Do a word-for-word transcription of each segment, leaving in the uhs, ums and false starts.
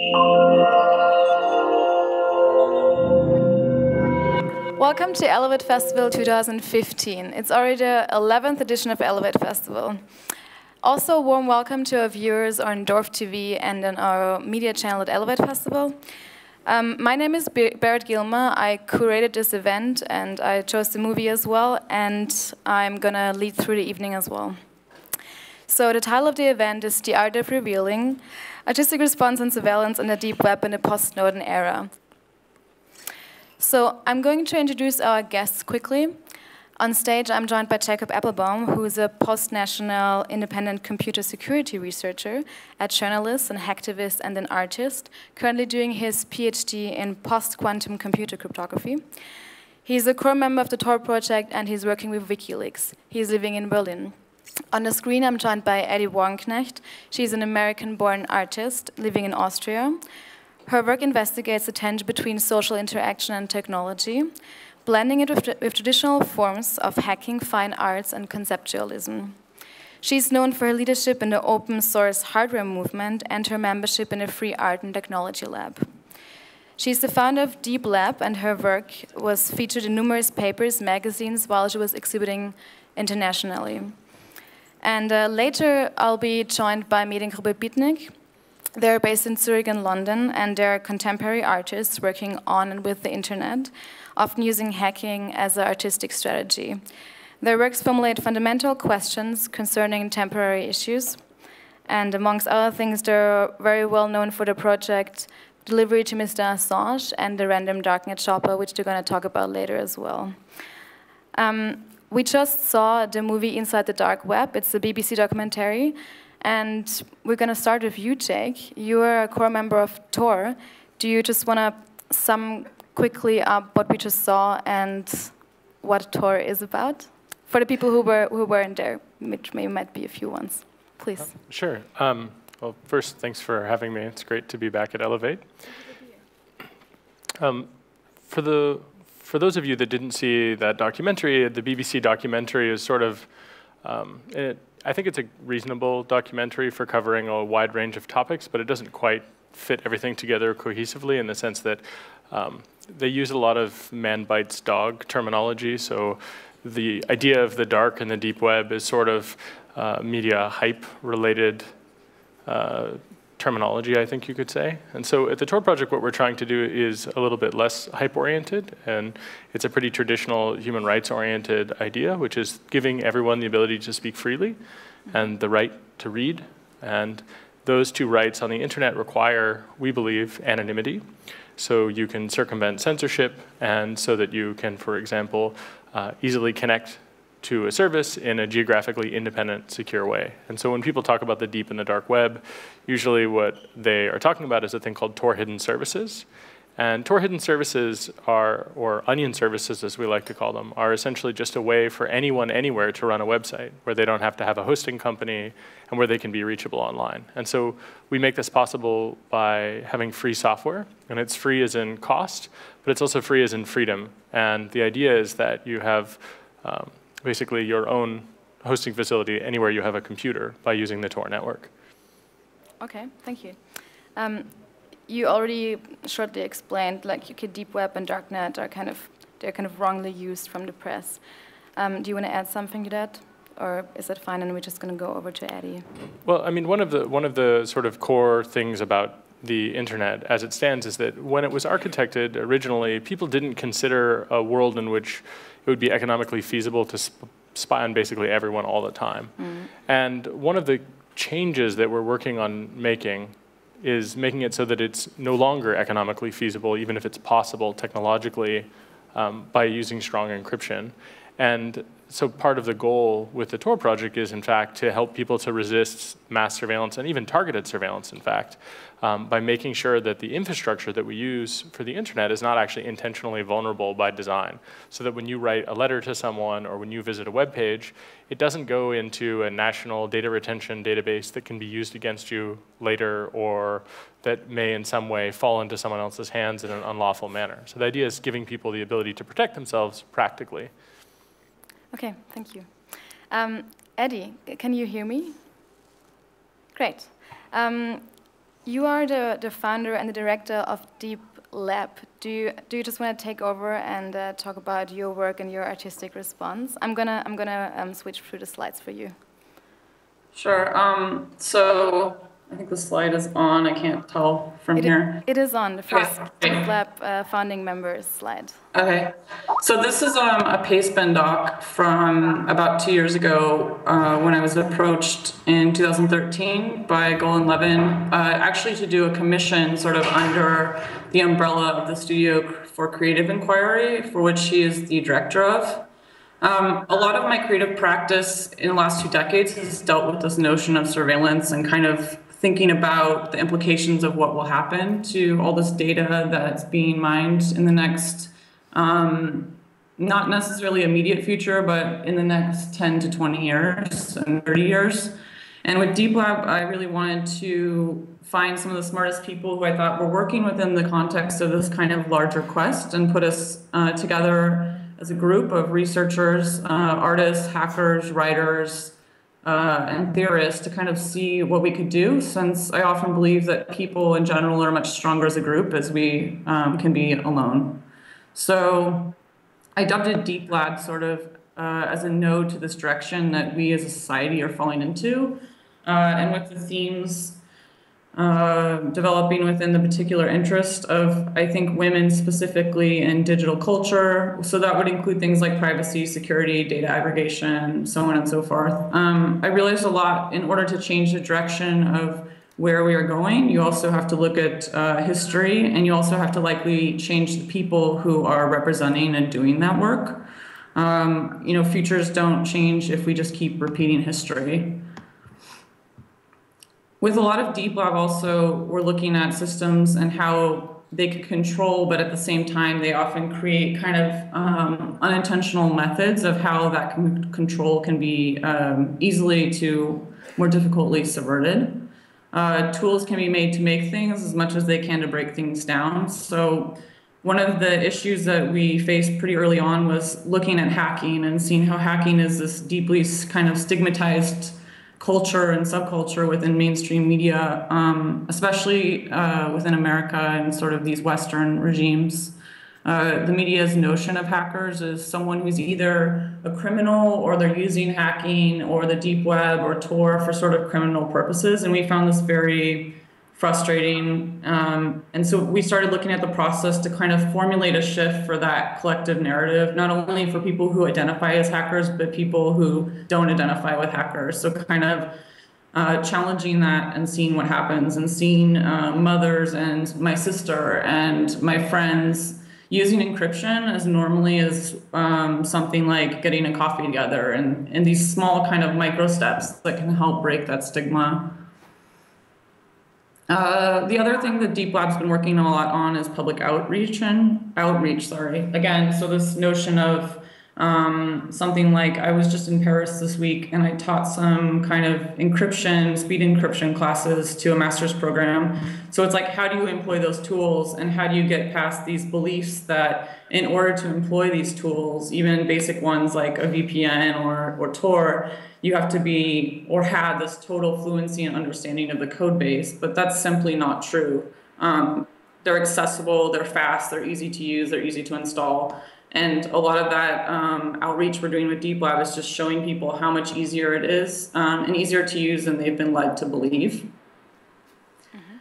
Welcome to Elevate Festival two thousand fifteen. It's already the eleventh edition of Elevate Festival. Also, a warm welcome to our viewers on Dorf T V and on our media channel at Elevate Festival. Um, my name is Berit Gilmer. I curated this event and I chose the movie as well, and I'm gonna lead through the evening as well. So the title of the event is The Art of Revealing, Artistic Response and Surveillance in the Deep Web in the post-Snowden Era. So I'm going to introduce our guests quickly. On stage, I'm joined by Jacob Applebaum, who is a post-national independent computer security researcher, a journalist, an hacktivist, and an artist, currently doing his PhD in post-quantum computer cryptography. He's a core member of the Tor project, and he's working with WikiLeaks. He's living in Berlin. On the screen, I'm joined by Eddie Wagenknecht. She's an American-born artist living in Austria. Her work investigates the tension between social interaction and technology, blending it with, with traditional forms of hacking, fine arts, and conceptualism. She's known for her leadership in the open source hardware movement and her membership in a free art and technology lab. She's the founder of Deep Lab, and her work was featured in numerous papers, magazines, while she was exhibiting internationally. And uh, later, I'll be joined by Mediengruppe Bitnik. They're based in Zurich and London, and they're contemporary artists working on and with the internet, often using hacking as an artistic strategy. Their works formulate fundamental questions concerning temporary issues, and amongst other things, they're very well known for the project Delivery to Mister Assange and the Random Darknet Shopper, which they're going to talk about later as well. Um, we just saw the movie Inside the Dark Web. It's a B B C documentary. And we're going to start with you, Jake. You are a core member of Tor. Do you just want to sum quickly up what we just saw and what Tor is about? For the people who, were, who weren't there, which maybe might be a few ones. Please. Uh, sure. Um, well, first, thanks for having me. It's great to be back at Elevate. Um, for, the, for those of you that didn't see that documentary, the B B C documentary is sort of, um, it, I think it's a reasonable documentary for covering a wide range of topics, but it doesn't quite fit everything together cohesively in the sense that um, they use a lot of man bites dog terminology. So the idea of the dark and the deep web is sort of uh, media hype related uh, terminology, I think you could say. And so at the Tor project, what we're trying to do is a little bit less hype-oriented, and it's a pretty traditional human rights-oriented idea, which is giving everyone the ability to speak freely and the right to read. And those two rights on the internet require, we believe, anonymity. So you can circumvent censorship, and so that you can, for example, uh, easily connect to a service in a geographically independent, secure way. And so when people talk about the deep and the dark web, usually what they are talking about is a thing called Tor hidden services. And Tor hidden services are, or onion services as we like to call them, are essentially just a way for anyone anywhere to run a website where they don't have to have a hosting company and where they can be reachable online. And so we make this possible by having free software, and it's free as in cost, but it's also free as in freedom. And the idea is that you have um, basically your own hosting facility anywhere you have a computer by using the Tor network. Okay, thank you. Um, you already shortly explained, like, okay, deep web and darknet are kind of, they're kind of wrongly used from the press. Um, do you want to add something to that? Or is that fine and we're just going to go over to Eddie? Well, I mean, one of the, one of the sort of core things about the internet as it stands is that when it was architected originally, people didn't consider a world in which it would be economically feasible to sp spy on basically everyone all the time. Mm. And one of the changes that we're working on making is making it so that it's no longer economically feasible, even if it's possible technologically, um, by using strong encryption. And so part of the goal with the Tor project is, in fact, to help people to resist mass surveillance and even targeted surveillance, in fact, um, by making sure that the infrastructure that we use for the internet is not actually intentionally vulnerable by design. So that when you write a letter to someone or when you visit a web page, it doesn't go into a national data retention database that can be used against you later or that may in some way fall into someone else's hands in an unlawful manner. So the idea is giving people the ability to protect themselves practically. Okay, thank you. Um, Eddie, can you hear me? Great. Um, You are the, the founder and the director of Deep Lab. Do you, do you just want to take over and uh, talk about your work and your artistic response? I'm gonna, I'm gonna um, switch through the slides for you. Sure. Um, so I think the slide is on. I can't tell from it, here. It is on, the first Okay. Deep Lab uh, founding members slide. Okay. So this is um, a pastebin doc from about two years ago uh, when I was approached in two thousand thirteen by Golan Levin, uh, actually to do a commission sort of under the umbrella of the Studio for Creative Inquiry, for which she is the director of. Um, a lot of my creative practice in the last two decades has dealt with this notion of surveillance and kind of thinking about the implications of what will happen to all this data that's being mined in the next, um, not necessarily immediate future, but in the next ten to twenty years and thirty years. And with Deep Lab, I really wanted to find some of the smartest people who I thought were working within the context of this kind of larger quest and put us uh, together as a group of researchers, uh, artists, hackers, writers, uh, and theorists to kind of see what we could do, since I often believe that people in general are much stronger as a group as we um, can be alone. So I dubbed it Deep Lab sort of uh, as a node to this direction that we as a society are falling into, uh, and with the themes Uh, developing within the particular interest of, I think, women specifically in digital culture. So that would include things like privacy, security, data aggregation, so on and so forth. Um, I realized a lot in order to change the direction of where we are going. You also have to look at uh, history, and you also have to likely change the people who are representing and doing that work. Um, you know, futures don't change if we just keep repeating history. With a lot of Deep Lab also, we're looking at systems and how they could control, but at the same time, they often create kind of um, unintentional methods of how that can, control can be um, easily to more difficultly subverted. Uh, tools can be made to make things as much as they can to break things down. So one of the issues that we faced pretty early on was looking at hacking and seeing how hacking is this deeply kind of stigmatized culture and subculture within mainstream media, um, especially uh, within America and sort of these Western regimes. Uh, the media's notion of hackers is someone who's either a criminal or they're using hacking or the deep web or Tor for sort of criminal purposes. And we found this very frustrating. Um, and so we started looking at the process to kind of formulate a shift for that collective narrative, not only for people who identify as hackers, but people who don't identify with hackers. So kind of uh, challenging that and seeing what happens, and seeing uh, mothers and my sister and my friends using encryption as normally as um, something like getting a coffee together, and, and these small kind of micro steps that can help break that stigma. Uh, the other thing that Deep Lab's been working a lot on is public outreach and outreach, sorry. Again, so this notion of um, something like, I was just in Paris this week and I taught some kind of encryption, speed encryption classes to a master's program. So it's like, how do you employ those tools, and how do you get past these beliefs that in order to employ these tools, even basic ones like a V P N or, or Tor, you have to be or have this total fluency and understanding of the code base, but that's simply not true. Um, they're accessible, they're fast, they're easy to use, they're easy to install. And a lot of that um, outreach we're doing with Deep Lab is just showing people how much easier it is um, and easier to use than they've been led to believe. Mm-hmm.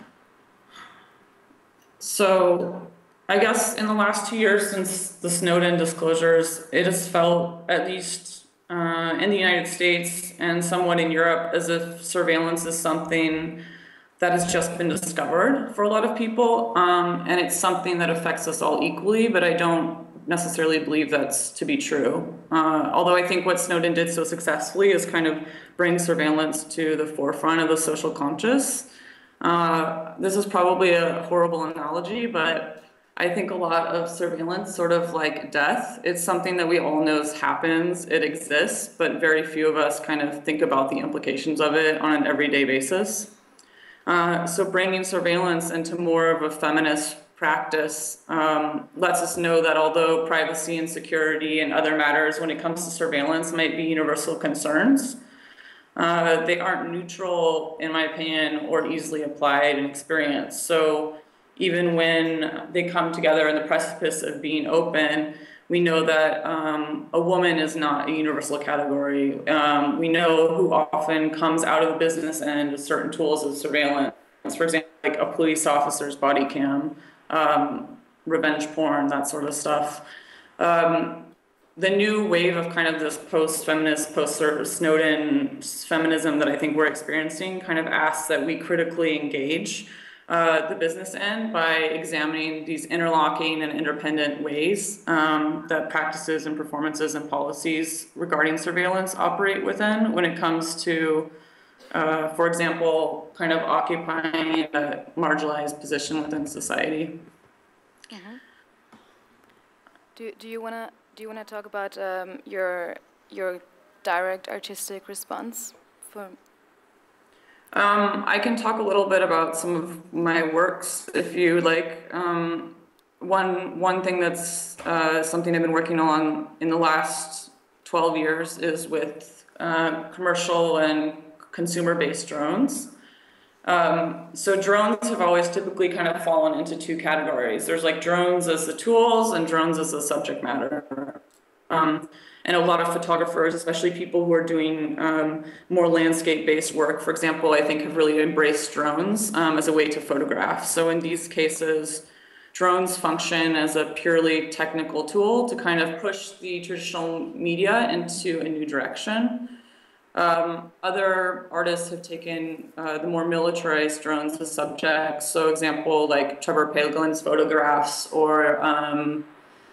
So I guess in the last two years since the Snowden disclosures, it has felt, at least uh, in the United States and somewhat in Europe, as if surveillance is something that has just been discovered for a lot of people. Um, and it's something that affects us all equally, but I don't necessarily believe that's to be true. Uh, although I think what Snowden did so successfully is kind of bring surveillance to the forefront of the social conscious. Uh, this is probably a horrible analogy, but I think a lot of surveillance, sort of like death, it's something that we all know happens, it exists, but very few of us kind of think about the implications of it on an everyday basis. Uh, so bringing surveillance into more of a feminist practice um, lets us know that although privacy and security and other matters when it comes to surveillance might be universal concerns, uh, they aren't neutral, in my opinion, or easily applied and experienced. So even when they come together in the precipice of being open, we know that um, a woman is not a universal category. Um, we know who often comes out of the business end with certain tools of surveillance. For example, like a police officer's body cam, um, revenge porn, that sort of stuff. Um, the new wave of kind of this post-feminist, post-Snowden feminism that I think we're experiencing kind of asks that we critically engage uh, the business end by examining these interlocking and interdependent ways um, that practices and performances and policies regarding surveillance operate within when it comes to, uh, for example, kind of occupying a marginalized position within society. Mm-hmm. Do, do you want to do you want to talk about um, your your direct artistic response for? Um, I can talk a little bit about some of my works if you like. Um, one one thing that's uh, something I've been working on in the last twelve years is with uh, commercial and consumer-based drones. Um, so drones have always typically kind of fallen into two categories. There's like drones as the tools and drones as the subject matter. Um, and a lot of photographers, especially people who are doing um, more landscape-based work, for example, I think have really embraced drones um, as a way to photograph. So in these cases, drones function as a purely technical tool to kind of push the traditional media into a new direction. Um, other artists have taken uh, the more militarized drones as subjects. So example, like Trevor Paglin's photographs, or um,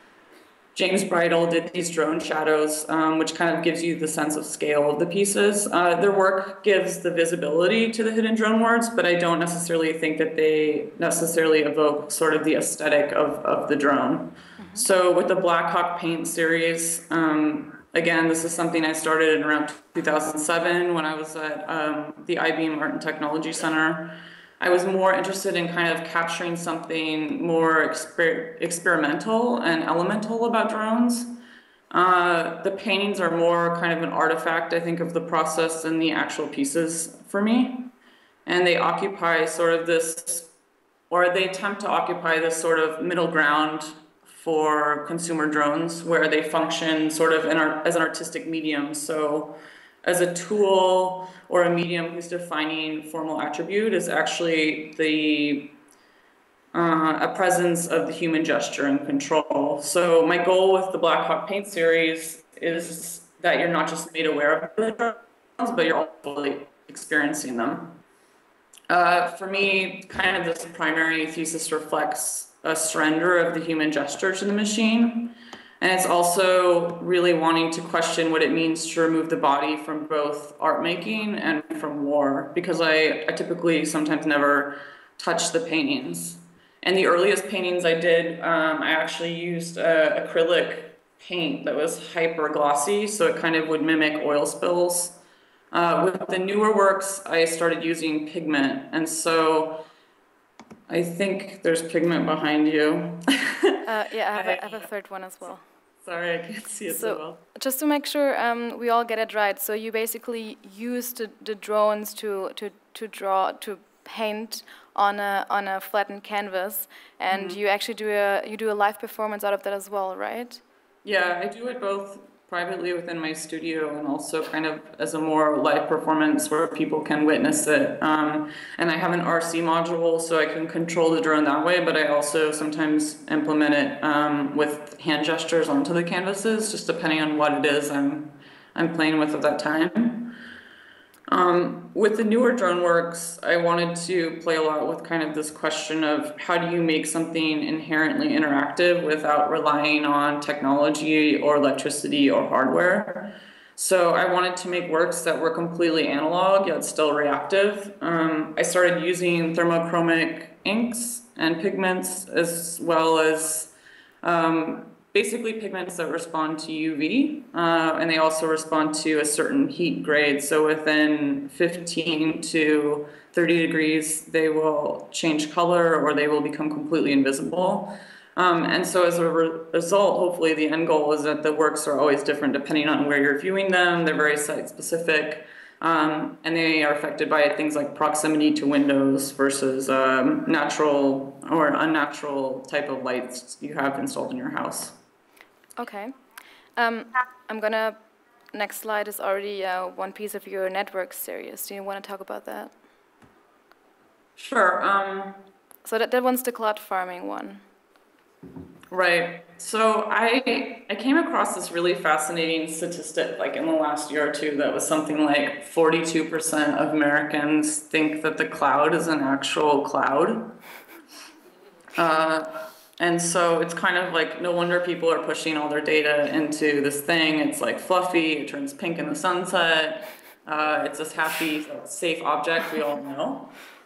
James Bridle did these drone shadows, um, which kind of gives you the sense of scale of the pieces. Uh, their work gives the visibility to the hidden drone words, but I don't necessarily think that they necessarily evoke sort of the aesthetic of, of the drone. Mm-hmm. So with the Black Hawk Paint series, um, again, this is something I started in around two thousand seven when I was at um, the I B M Art and Technology Center. I was more interested in kind of capturing something more exper experimental and elemental about drones. Uh, the paintings are more kind of an artifact, I think, of the process than the actual pieces for me. And they occupy sort of this, or they attempt to occupy this sort of middle ground for consumer drones, where they function sort of in our, as an artistic medium. So as a tool or a medium whose defining formal attribute is actually the uh, a presence of the human gesture and control. So my goal with the Black Hawk Paint series is that you're not just made aware of the drones, but you're also experiencing them. Uh, for me, kind of this primary thesis reflects a surrender of the human gesture to the machine. And it's also really wanting to question what it means to remove the body from both art making and from war, because I, I typically sometimes never touch the paintings. And the earliest paintings I did, um, I actually used uh, acrylic paint that was hyper glossy, so it kind of would mimic oil spills. Uh, with the newer works, I started using pigment, and so I think there's pigment behind you. uh, yeah, I have, a, I have a third one as well. Sorry, I can't see it so, so well. Just to make sure um, we all get it right, so you basically use the, the drones to, to, to draw, to paint on a on a flattened canvas, and mm-hmm. you actually do a you do a live performance out of that as well, right? Yeah, I do it both privately within my studio and also kind of as a more live performance where people can witness it. Um, and I have an R C module, so I can control the drone that way, but I also sometimes implement it um, with hand gestures onto the canvases, just depending on what it is I'm, I'm playing with at that time. Um, with the newer drone works, I wanted to play a lot with kind of this question of how do you make something inherently interactive without relying on technology or electricity or hardware. So I wanted to make works that were completely analog yet still reactive. Um, I started using thermochromic inks and pigments, as well as um, basically pigments that respond to U V, uh, and they also respond to a certain heat grade. So within fifteen to thirty degrees, they will change color or they will become completely invisible. Um, and so as a re result, hopefully the end goal is that the works are always different depending on where you're viewing them. They're very site specific. Um, and they are affected by things like proximity to windows versus um, natural or unnatural type of lights you have installed in your house. Okay. Um, I'm gonna, next slide is already uh, one piece of your network series. Do you want to talk about that? Sure. Um, so that, that one's the cloud farming one. Right. So I I came across this really fascinating statistic like in the last year or two that was something like forty-two percent of Americans think that the cloud is an actual cloud. Uh, and so it's kind of like no wonder people are pushing all their data into this thing. It's like fluffy, it turns pink in the sunset. Uh, it's this happy, safe object we all know.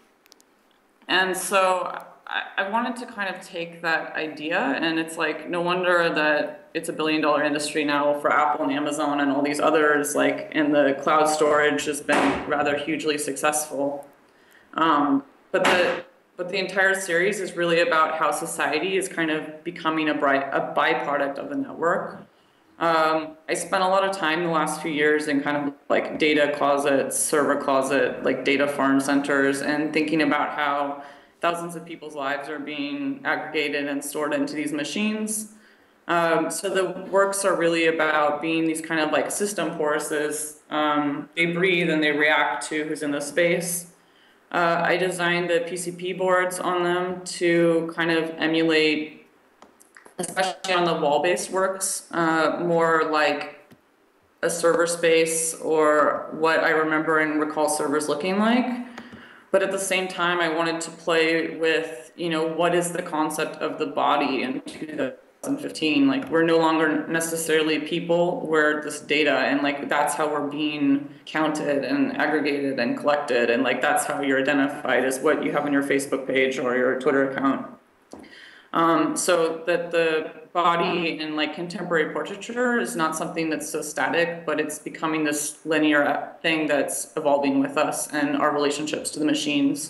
And so I, I wanted to kind of take that idea, and it's like, no wonder that it's a billion dollar industry now for Apple and Amazon and all these others, like, and the cloud storage has been rather hugely successful. Um, but the but the entire series is really about how society is kind of becoming a, bright, a byproduct of the network. Um, I spent a lot of time the last few years in kind of like data closets, server closet, like data farm centers, and thinking about how thousands of people's lives are being aggregated and stored into these machines. Um, so the works are really about being these kind of like system forces. Um, they breathe and they react to who's in the space. Uh, I designed the P C P boards on them to kind of emulate, especially on the wall-based works, uh, more like a server space or what I remember and recall servers looking like. But at the same time, I wanted to play with, you know, what is the concept of the body in two thousand fifteen? Like, we're no longer necessarily people, we're this data, and like that's how we're being counted and aggregated and collected, and like that's how you're identified as what you have on your Facebook page or your Twitter account. Um, so that the body in like contemporary portraiture is not something that's so static, but it's becoming this linear thing that's evolving with us and our relationships to the machines.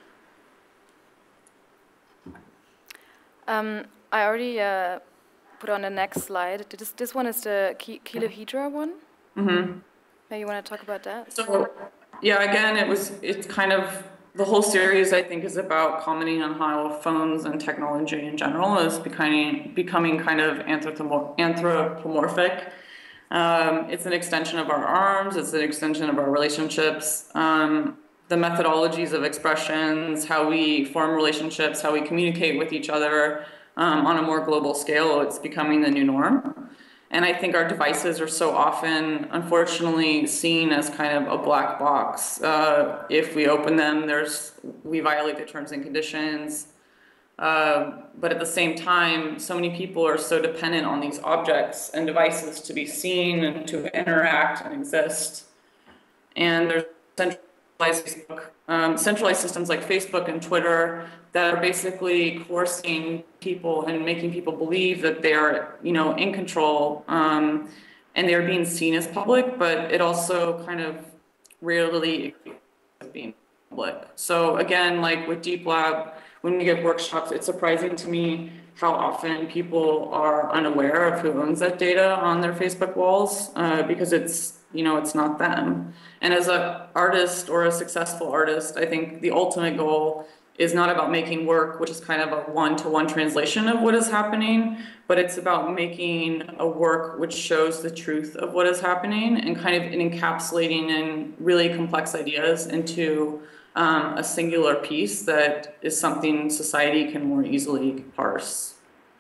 Um, I already uh, put on the next slide. This, this one is the kilohedra one. Mm-hmm. Maybe you want to talk about that? So, yeah, again, it was, it's kind of, the whole series, I think, is about commenting on how phones and technology in general is becoming, becoming kind of anthropomorphic. Um, it's an extension of our arms, it's an extension of our relationships, um, the methodologies of expressions, how we form relationships, how we communicate with each other um, on a more global scale. It's becoming the new norm. And I think our devices are so often, unfortunately, seen as kind of a black box. Uh, if we open them, there's we violate the terms and conditions. Uh, but at the same time, so many people are so dependent on these objects and devices to be seen and to interact and exist. And there's centralized Facebook, um, centralized systems like Facebook and Twitter that are basically coercing people and making people believe that they're, you know, in control, um, and they're being seen as public, but it also kind of rarely being public. So again, like with Deep Lab, when we give workshops, it's surprising to me how often people are unaware of who owns that data on their Facebook walls, uh, because it's, you know, it's not them. And as an artist or a successful artist, I think the ultimate goal is not about making work, which is kind of a one-to-one translation of what is happening, but it's about making a work which shows the truth of what is happening and kind of encapsulating in really complex ideas into um, a singular piece that is something society can more easily parse.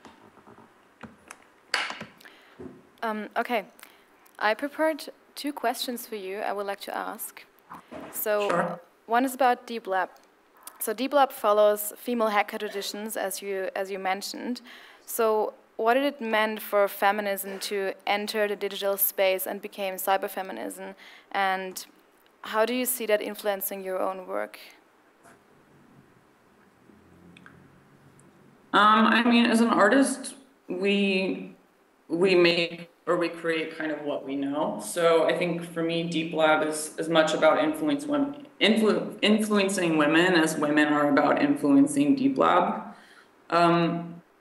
Um, okay, I prepared two questions for you I would like to ask. So Sure. One is about Deep Lab. So Deep Lab follows female hacker traditions, as you as you mentioned. So what did it mean for feminism to enter the digital space and became cyberfeminism? And how do you see that influencing your own work? Um, I mean, as an artist, we we make or we create kind of what we know. So I think for me, Deep Lab is as much about influence women, influ, influencing women as women are about influencing Deep Lab. Um,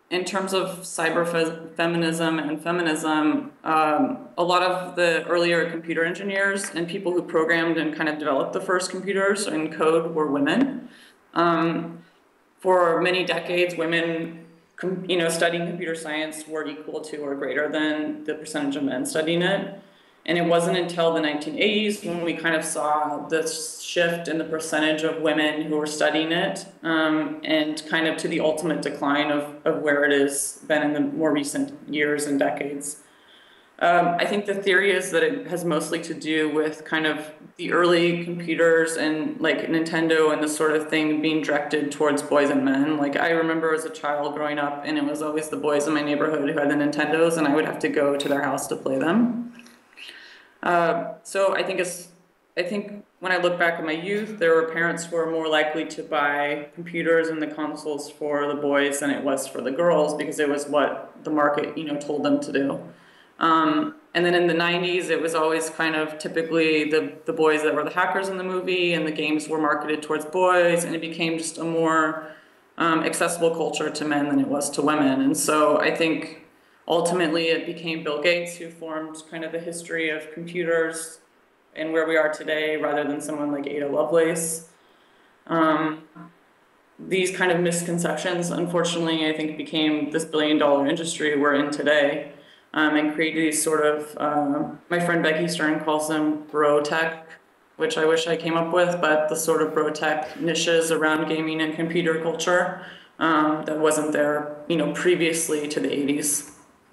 in terms of cyber fe feminism and feminism, um, a lot of the earlier computer engineers and people who programmed and kind of developed the first computers and code were women. Um, for many decades, women, you know, studying computer science were equal to or greater than the percentage of men studying it. And it wasn't until the nineteen eighties when we kind of saw this shift in the percentage of women who were studying it, um, and kind of to the ultimate decline of, of where it has been in the more recent years and decades. Um, I think the theory is that it has mostly to do with kind of the early computers and like Nintendo and this sort of thing being directed towards boys and men. Like I remember as a child growing up and it was always the boys in my neighborhood who had the Nintendos and I would have to go to their house to play them. Uh, so I think it's, I think when I look back at my youth, there were parents who were more likely to buy computers and the consoles for the boys than it was for the girls because it was what the market, you know, told them to do. Um, and then in the nineties, it was always kind of typically the, the boys that were the hackers in the movie and the games were marketed towards boys and it became just a more um, accessible culture to men than it was to women. And so I think ultimately, it became Bill Gates who formed kind of the history of computers and where we are today rather than someone like Ada Lovelace. Um, these kind of misconceptions, unfortunately, I think became this billion dollar industry we're in today um, and created these sort of, uh, my friend Becky Stern calls them bro tech, which I wish I came up with, but the sort of bro tech niches around gaming and computer culture um, that wasn't there, you know, previously to the eighties.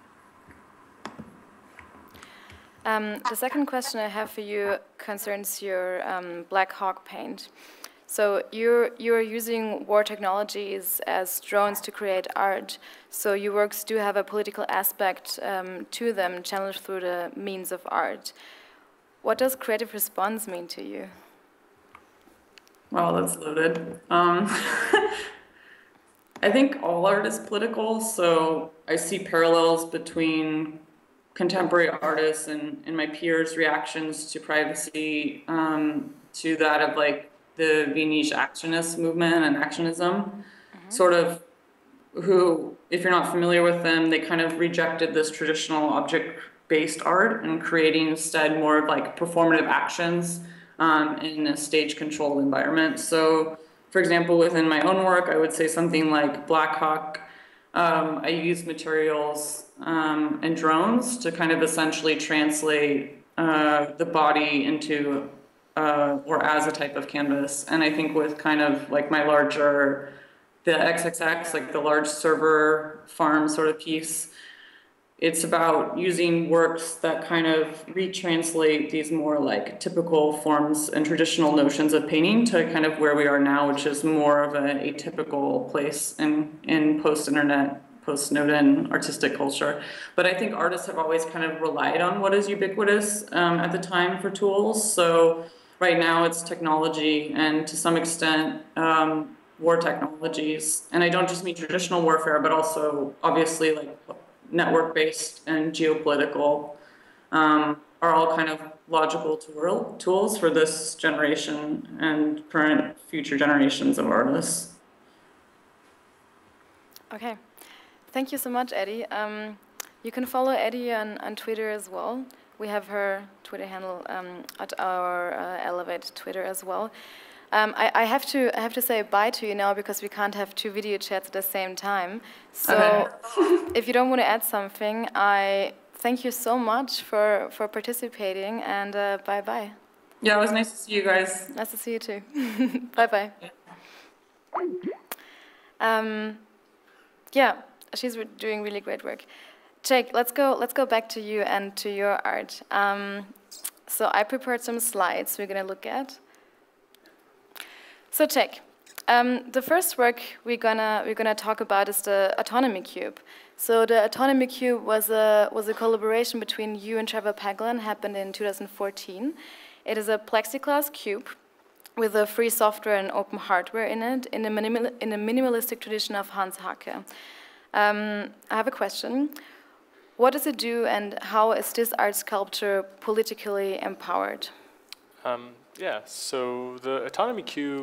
Um, the second question I have for you concerns your um, Black Hawk paint. So you're, you're using war technologies as drones to create art. So your works do have a political aspect um, to them, channeled through the means of art. What does creative response mean to you? Wow, that's loaded. Um, I think all art is political, so I see parallels between contemporary artists and, and my peers' reactions to privacy, um, to that of like the Viennese actionist movement and actionism, mm-hmm. sort of who, if you're not familiar with them, they kind of rejected this traditional object-based art and creating instead more of like performative actions um, in a stage-controlled environment. So, for example, within my own work, I would say something like Black Hawk. Um, I use materials um, and drones to kind of essentially translate uh, the body into uh, or as a type of canvas. And I think with kind of like my larger, the X X X, like the large server farm sort of piece, it's about using works that kind of retranslate these more like typical forms and traditional notions of painting to kind of where we are now, which is more of an atypical place in, in post-internet, post-Snowden artistic culture. But I think artists have always kind of relied on what is ubiquitous um, at the time for tools. So right now it's technology and to some extent um, war technologies. And I don't just mean traditional warfare, but also obviously like network-based and geopolitical um, are all kind of logical tool, tools for this generation and current future generations of artists. Okay, thank you so much, Eddie. Um, you can follow Eddie on, on Twitter as well. We have her Twitter handle um, at our uh, Elevate Twitter as well. Um, I, I have to I have to say bye to you now because we can't have two video chats at the same time. So okay. If you don't want to add something, I thank you so much for, for participating and uh, bye bye. Yeah, it was nice to see you guys. Nice to see you too. Bye bye. Yeah. Um, yeah, she's re doing really great work. Jake, let's go let's go back to you and to your art. Um, so I prepared some slides we're gonna look at. So check. Um, the first work we're gonna we're gonna talk about is the Autonomy Cube. So the Autonomy Cube was a was a collaboration between you and Trevor Paglen, happened in two thousand fourteen. It is a plexiglass cube with a free software and open hardware in it, in a minimal in a minimalistic tradition of Hans Hacke. Um, I have a question. What does it do, and how is this art sculpture politically empowered? Um, Yeah, so the Autonomy Cube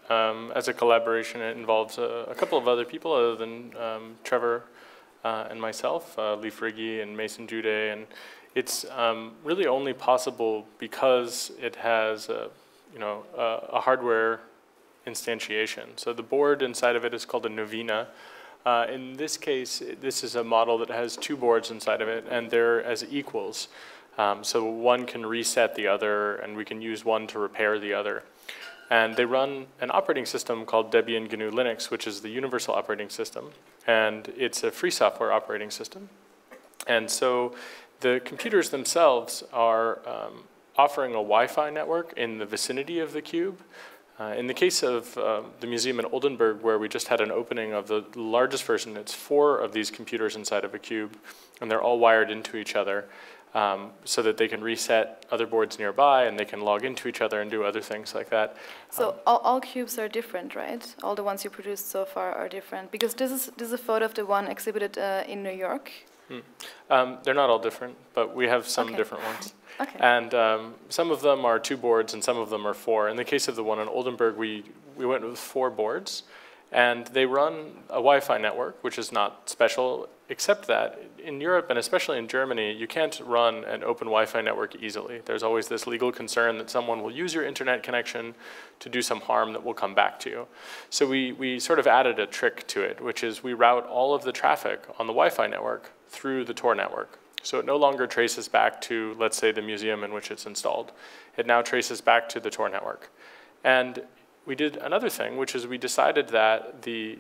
um, as a collaboration. It involves a, a couple of other people other than um, Trevor uh, and myself, uh, Lee Frigge and Mason Jude, and it's um, really only possible because it has a, you know, a, a hardware instantiation. So the board inside of it is called a Novena. Uh, in this case, this is a model that has two boards inside of it, and they're as equals. Um, so one can reset the other, and we can use one to repair the other. And they run an operating system called Debian G N U Linux, which is the universal operating system. And it's a free software operating system. And so the computers themselves are um, offering a Wi-Fi network in the vicinity of the cube. Uh, in the case of uh, the museum in Oldenburg, where we just had an opening of the largest version, it's four of these computers inside of a cube, and they're all wired into each other. Um, so that they can reset other boards nearby, and they can log into each other and do other things like that. So um, all, all cubes are different, right? All the ones you produced so far are different? Because this is, this is a photo of the one exhibited uh, in New York. Hmm. Um, they're not all different, but we have some okay. different ones. Okay. And um, some of them are two boards, and some of them are four. In the case of the one in Oldenburg, we, we went with four boards. And they run a Wi-Fi network, which is not special, except that in Europe, and especially in Germany, you can't run an open Wi-Fi network easily. There's always this legal concern that someone will use your internet connection to do some harm that will come back to you. So we, we sort of added a trick to it, which is we route all of the traffic on the Wi-Fi network through the Tor network. So it no longer traces back to, let's say, the museum in which it's installed. It now traces back to the Tor network. And we did another thing, which is we decided that the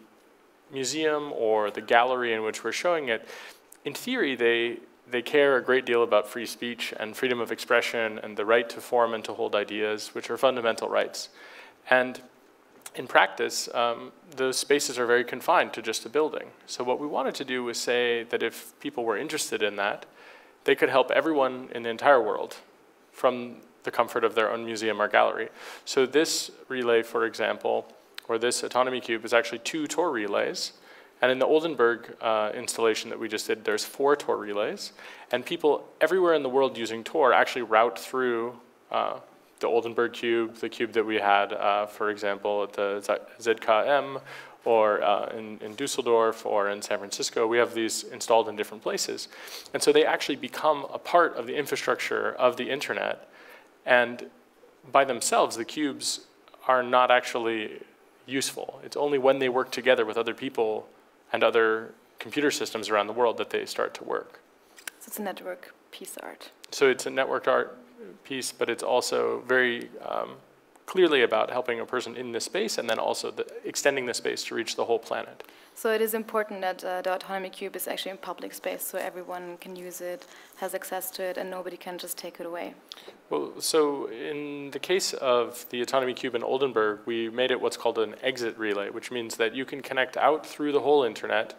museum or the gallery in which we're showing it, in theory, they, they care a great deal about free speech and freedom of expression and the right to form and to hold ideas, which are fundamental rights. And in practice, um, those spaces are very confined to just a building. So what we wanted to do was say that if people were interested in that, they could help everyone in the entire world from the comfort of their own museum or gallery. So this relay, for example, or this autonomy cube is actually two Tor relays. And in the Oldenburg uh, installation that we just did, there's four Tor relays. And people everywhere in the world using Tor actually route through uh, the Oldenburg cube, the cube that we had, uh, for example, at the Z K M, or uh, in, in Dusseldorf, or in San Francisco. We have these installed in different places. And so they actually become a part of the infrastructure of the internet. And by themselves, the cubes are not actually useful. It's only when they work together with other people and other computer systems around the world that they start to work. So it's a network piece art. So it's a networked art piece, but it's also very um, clearly about helping a person in the space, and then also the, extending the space to reach the whole planet. So it is important that uh, the autonomy cube is actually in public space, so everyone can use it, has access to it, and nobody can just take it away. Well, so in the case of the autonomy cube in Oldenburg, we made it what's called an exit relay, which means that you can connect out through the whole internet,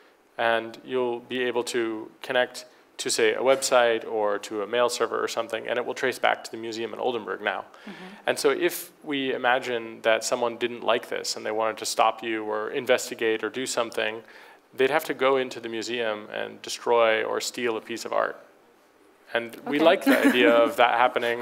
and you'll be able to connect to, say, a website or to a mail server or something, and it will trace back to the museum in Oldenburg now. Mm-hmm. And so if we imagine that someone didn't like this and they wanted to stop you or investigate or do something, they'd have to go into the museum and destroy or steal a piece of art. And okay. we like the idea of that happening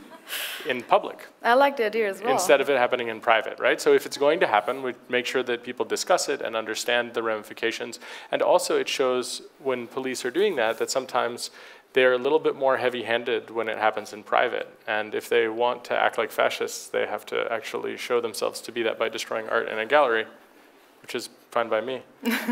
in public. I like the idea as well. Instead of it happening in private, right? So if it's going to happen, we make sure that people discuss it and understand the ramifications. And also it shows when police are doing that, that sometimes they're a little bit more heavy-handed when it happens in private. And if they want to act like fascists, they have to actually show themselves to be that by destroying art in a gallery, which is fine by me.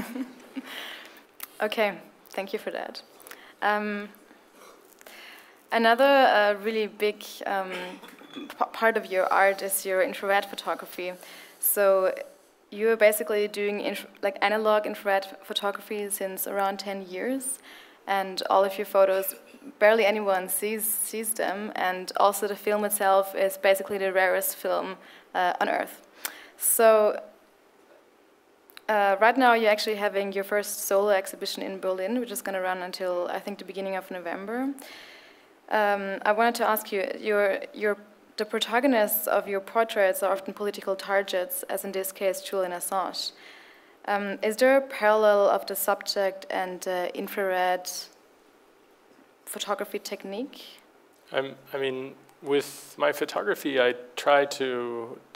Okay, thank you for that. Um, Another uh, really big um, part of your art is your infrared photography. So you're basically doing inf like analog infrared photography since around ten years, and all of your photos, barely anyone sees sees them, and also the film itself is basically the rarest film uh, on Earth. So uh, right now you're actually having your first solo exhibition in Berlin, which is going to run until I think the beginning of November. Um, I wanted to ask you, your, your, the protagonists of your portraits are often political targets, as in this case, Julian Assange. Um, is there a parallel of the subject and uh, infrared photography technique? I'm, I mean, with my photography, I try to take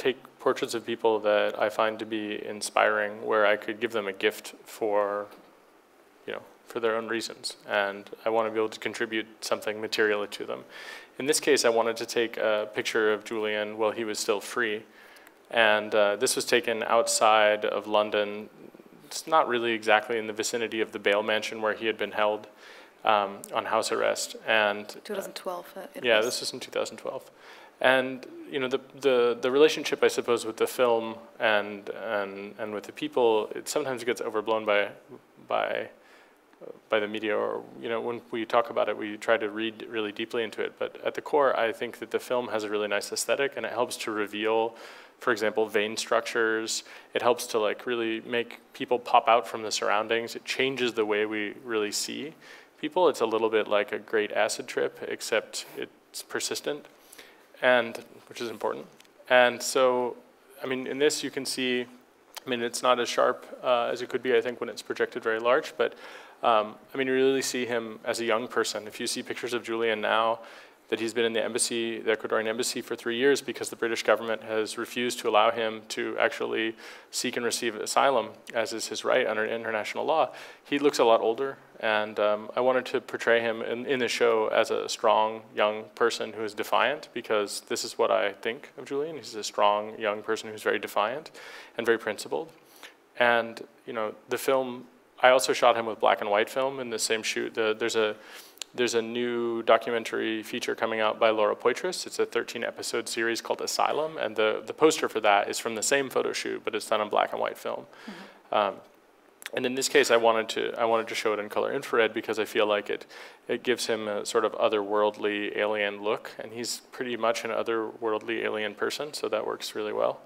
portraits of people that I find to be inspiring, where I could give them a gift for, you know, for their own reasons. And I want to be able to contribute something materially to them. In this case, I wanted to take a picture of Julian while he was still free. And uh, this was taken outside of London. It's not really exactly in the vicinity of the Bale mansion where he had been held um, on house arrest. And twenty twelve. Uh, yeah, was. this was in two thousand twelve. And you know, the, the, the relationship, I suppose, with the film and, and, and with the people, it sometimes gets overblown by, by, by the media, or you know, when we talk about it, we try to read really deeply into it. But at the core, I think that the film has a really nice aesthetic, and it helps to reveal, for example, vein structures. It helps to like really make people pop out from the surroundings. It changes the way we really see people. It's a little bit like a great acid trip, except it's persistent, and which is important. And so, I mean, in this you can see, I mean, it's not as sharp uh, as it could be, I think, when it's projected very large, but um, I mean, you really see him as a young person. If you see pictures of Julian now, that he's been in the embassy, the Ecuadorian embassy, for three years because the British government has refused to allow him to actually seek and receive asylum, as is his right under international law. He looks a lot older, and um, I wanted to portray him in, in the show as a strong young person who is defiant, because this is what I think of Julian. He's a strong young person who's very defiant and very principled. And you know, the film, I also shot him with black and white film in the same shoot. The, there's a There's a new documentary feature coming out by Laura Poitras. It's a thirteen episode series called Asylum, and the, the poster for that is from the same photo shoot, but it's done in black and white film. Mm-hmm. um, and in this case, I wanted to I wanted to show it in color infrared because I feel like it it gives him a sort of otherworldly alien look, and he's pretty much an otherworldly alien person, so that works really well.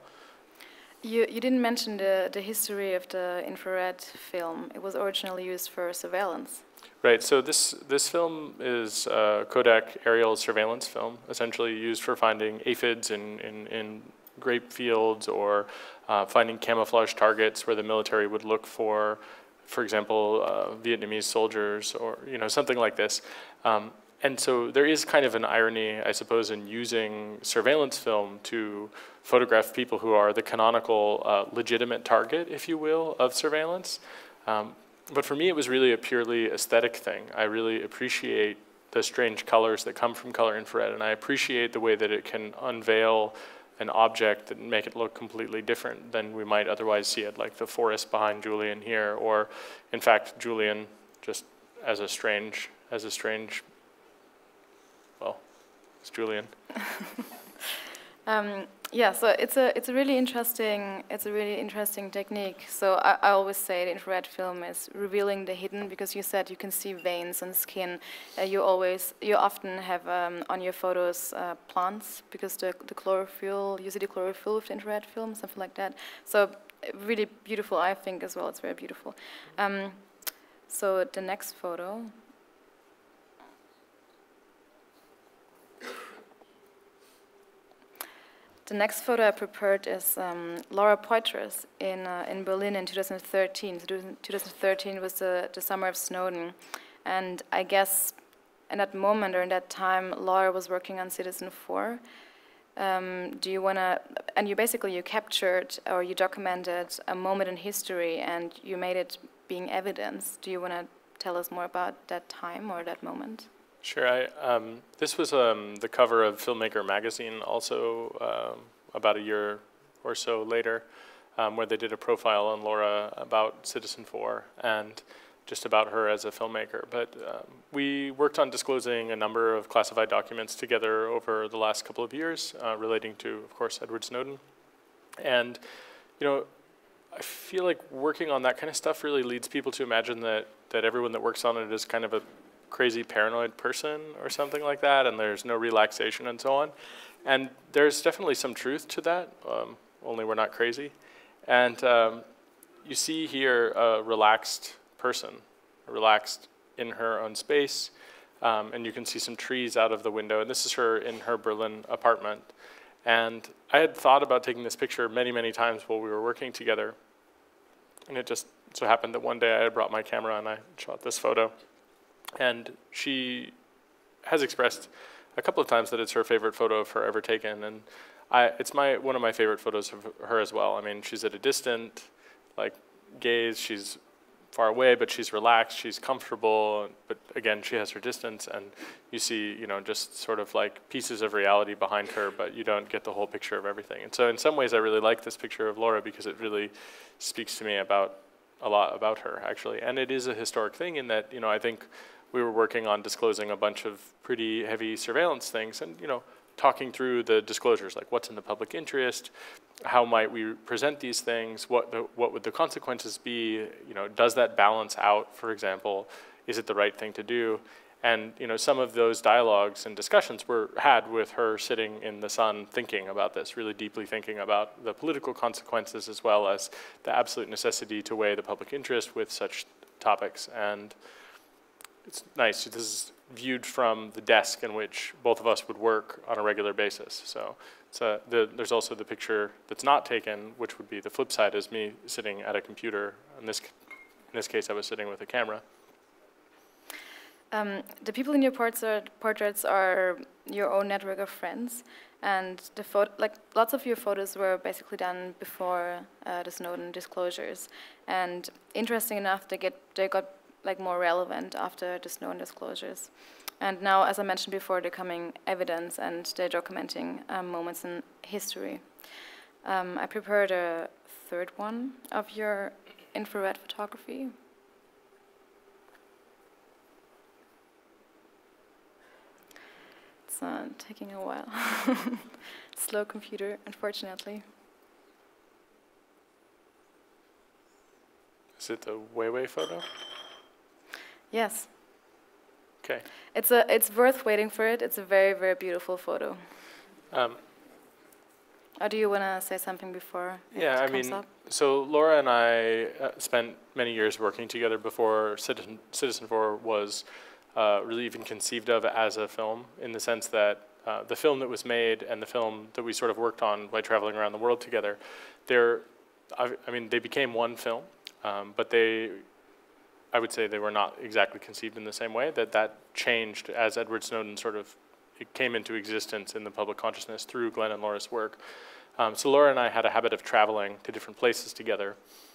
You you didn't mention the the history of the infrared film. It was originally used for surveillance. Right, so this, this film is a Kodak aerial surveillance film, essentially used for finding aphids in, in, in grape fields, or uh, finding camouflage targets where the military would look for, for example, uh, Vietnamese soldiers, or you know, something like this. Um, and so there is kind of an irony, I suppose, in using surveillance film to photograph people who are the canonical uh, legitimate target, if you will, of surveillance. Um, But for me, it was really a purely aesthetic thing. I really appreciate the strange colors that come from color infrared, and I appreciate the way that it can unveil an object and make it look completely different than we might otherwise see it, like the forest behind Julian here, or in fact, Julian just as a strange, as a strange, well, it's Julian. um, Yeah, so it's a it's a really interesting it's a really interesting technique. So I, I always say the infrared film is revealing the hidden, because you said you can see veins and skin. Uh, you always you often have um, on your photos uh, plants, because the the chlorophyll, you see the chlorophyll with the infrared film, something like that. So really beautiful, I think, as well. It's very beautiful. Um, so the next photo. The next photo I prepared is um, Laura Poitras in uh, in Berlin in two thousand thirteen. So twenty thirteen was the, the summer of Snowden, and I guess in that moment, or in that time, Laura was working on Citizen four. Um, do you wanna? And you basically you captured or you documented a moment in history, and you made it being evidence. Do you wanna tell us more about that time or that moment? Sure. I, um, this was um, the cover of Filmmaker magazine, also um, about a year or so later, um, where they did a profile on Laura about Citizen four and just about her as a filmmaker. But um, we worked on disclosing a number of classified documents together over the last couple of years, uh, relating to, of course, Edward Snowden. And, you know, I feel like working on that kind of stuff really leads people to imagine that, that everyone that works on it is kind of a crazy paranoid person or something like that, and there's no relaxation and so on. And there's definitely some truth to that, um, only we're not crazy. And um, you see here a relaxed person, relaxed in her own space, um, and you can see some trees out of the window, and this is her in her Berlin apartment. And I had thought about taking this picture many, many times while we were working together, and it just so happened that one day I had brought my camera and I shot this photo. And she has expressed a couple of times that it's her favorite photo of her ever taken, and I, it's my one of my favorite photos of her as well. I mean, she's at a distant, like, gaze. She's far away, but she's relaxed. She's comfortable. But again, she has her distance, and you see, you know, just sort of like pieces of reality behind her, but you don't get the whole picture of everything. And so, in some ways, I really like this picture of Laura because it really speaks to me about a lot about her, actually. And it is a historic thing in that, you know, I think we were working on disclosing a bunch of pretty heavy surveillance things, and, you know, talking through the disclosures, like what's in the public interest, how might we present these things, what the, what would the consequences be, you know, does that balance out, for example, is it the right thing to do? And, you know, some of those dialogues and discussions were had with her sitting in the sun thinking about this, really deeply thinking about the political consequences as well as the absolute necessity to weigh the public interest with such topics. And it's nice. This is viewed from the desk in which both of us would work on a regular basis. So it's a, the, there's also the picture that's not taken, which would be the flip side, is me sitting at a computer. In this, in this case, I was sitting with a camera. Um, the people in your portrait, portraits are your own network of friends, and the photo, like lots of your photos were basically done before uh, the Snowden disclosures. And interesting enough, they get they got like more relevant after the Snowden disclosures. And now, as I mentioned before, they're coming evidence and they're documenting um, moments in history. Um, I prepared a third one of your infrared photography. It's uh, taking a while. Slow computer, unfortunately. Is it the Weiwei photo? Yes. Okay. It's a. It's worth waiting for it. It's a very, very beautiful photo. Um, or do you want to say something before yeah, it I comes mean, up? So Laura and I uh, spent many years working together before Citizen Citizen four was uh, really even conceived of as a film, in the sense that uh, the film that was made and the film that we sort of worked on by traveling around the world together, they're, I, I mean, they became one film, um, but they. I would say they were not exactly conceived in the same way, that that changed as Edward Snowden sort of it came into existence in the public consciousness through Glenn and Laura's work. Um, so Laura and I had a habit of traveling to different places together.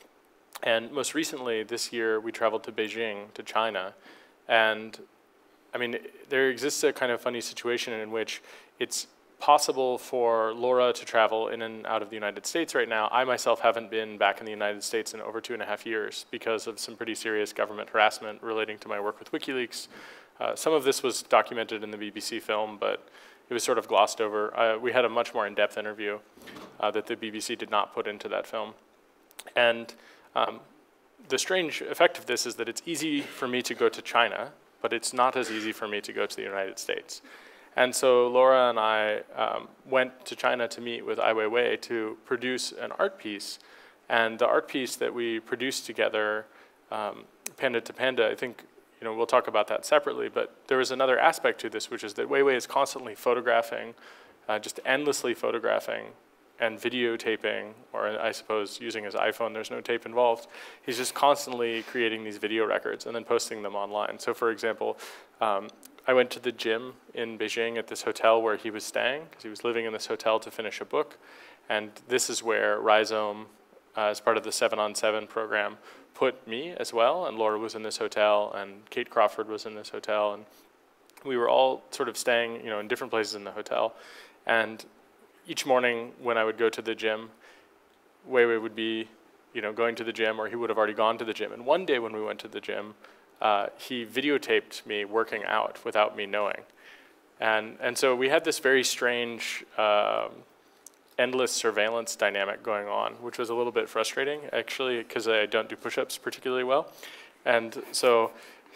And most recently, this year, we traveled to Beijing, to China. And I mean, there exists a kind of funny situation in which it's possible for Laura to travel in and out of the United States right now. I myself haven't been back in the United States in over two and a half years because of some pretty serious government harassment relating to my work with WikiLeaks. Uh, some of this was documented in the B B C film, but it was sort of glossed over. Uh, we had a much more in-depth interview uh, that the B B C did not put into that film. And um, the strange effect of this is that it's easy for me to go to China, but it's not as easy for me to go to the United States. And so Laura and I um, went to China to meet with Ai Weiwei to produce an art piece. And the art piece that we produced together, um, Panda to Panda, I think, you know, we'll talk about that separately, but there was another aspect to this, which is that Weiwei is constantly photographing, uh, just endlessly photographing and videotaping, or I suppose using his iPhone, there's no tape involved. He's just constantly creating these video records and then posting them online. So for example, um, I went to the gym in Beijing at this hotel where he was staying, because he was living in this hotel to finish a book. And this is where Rhizome, uh, as part of the seven on seven program, put me as well. And Laura was in this hotel, and Kate Crawford was in this hotel. And we were all sort of staying, you know, in different places in the hotel. And each morning when I would go to the gym, Weiwei would be, you know, going to the gym, or he would have already gone to the gym. And one day when we went to the gym, Uh, he videotaped me working out without me knowing. And, and so we had this very strange, uh, endless surveillance dynamic going on, which was a little bit frustrating, actually, because I don't do push-ups particularly well. And so,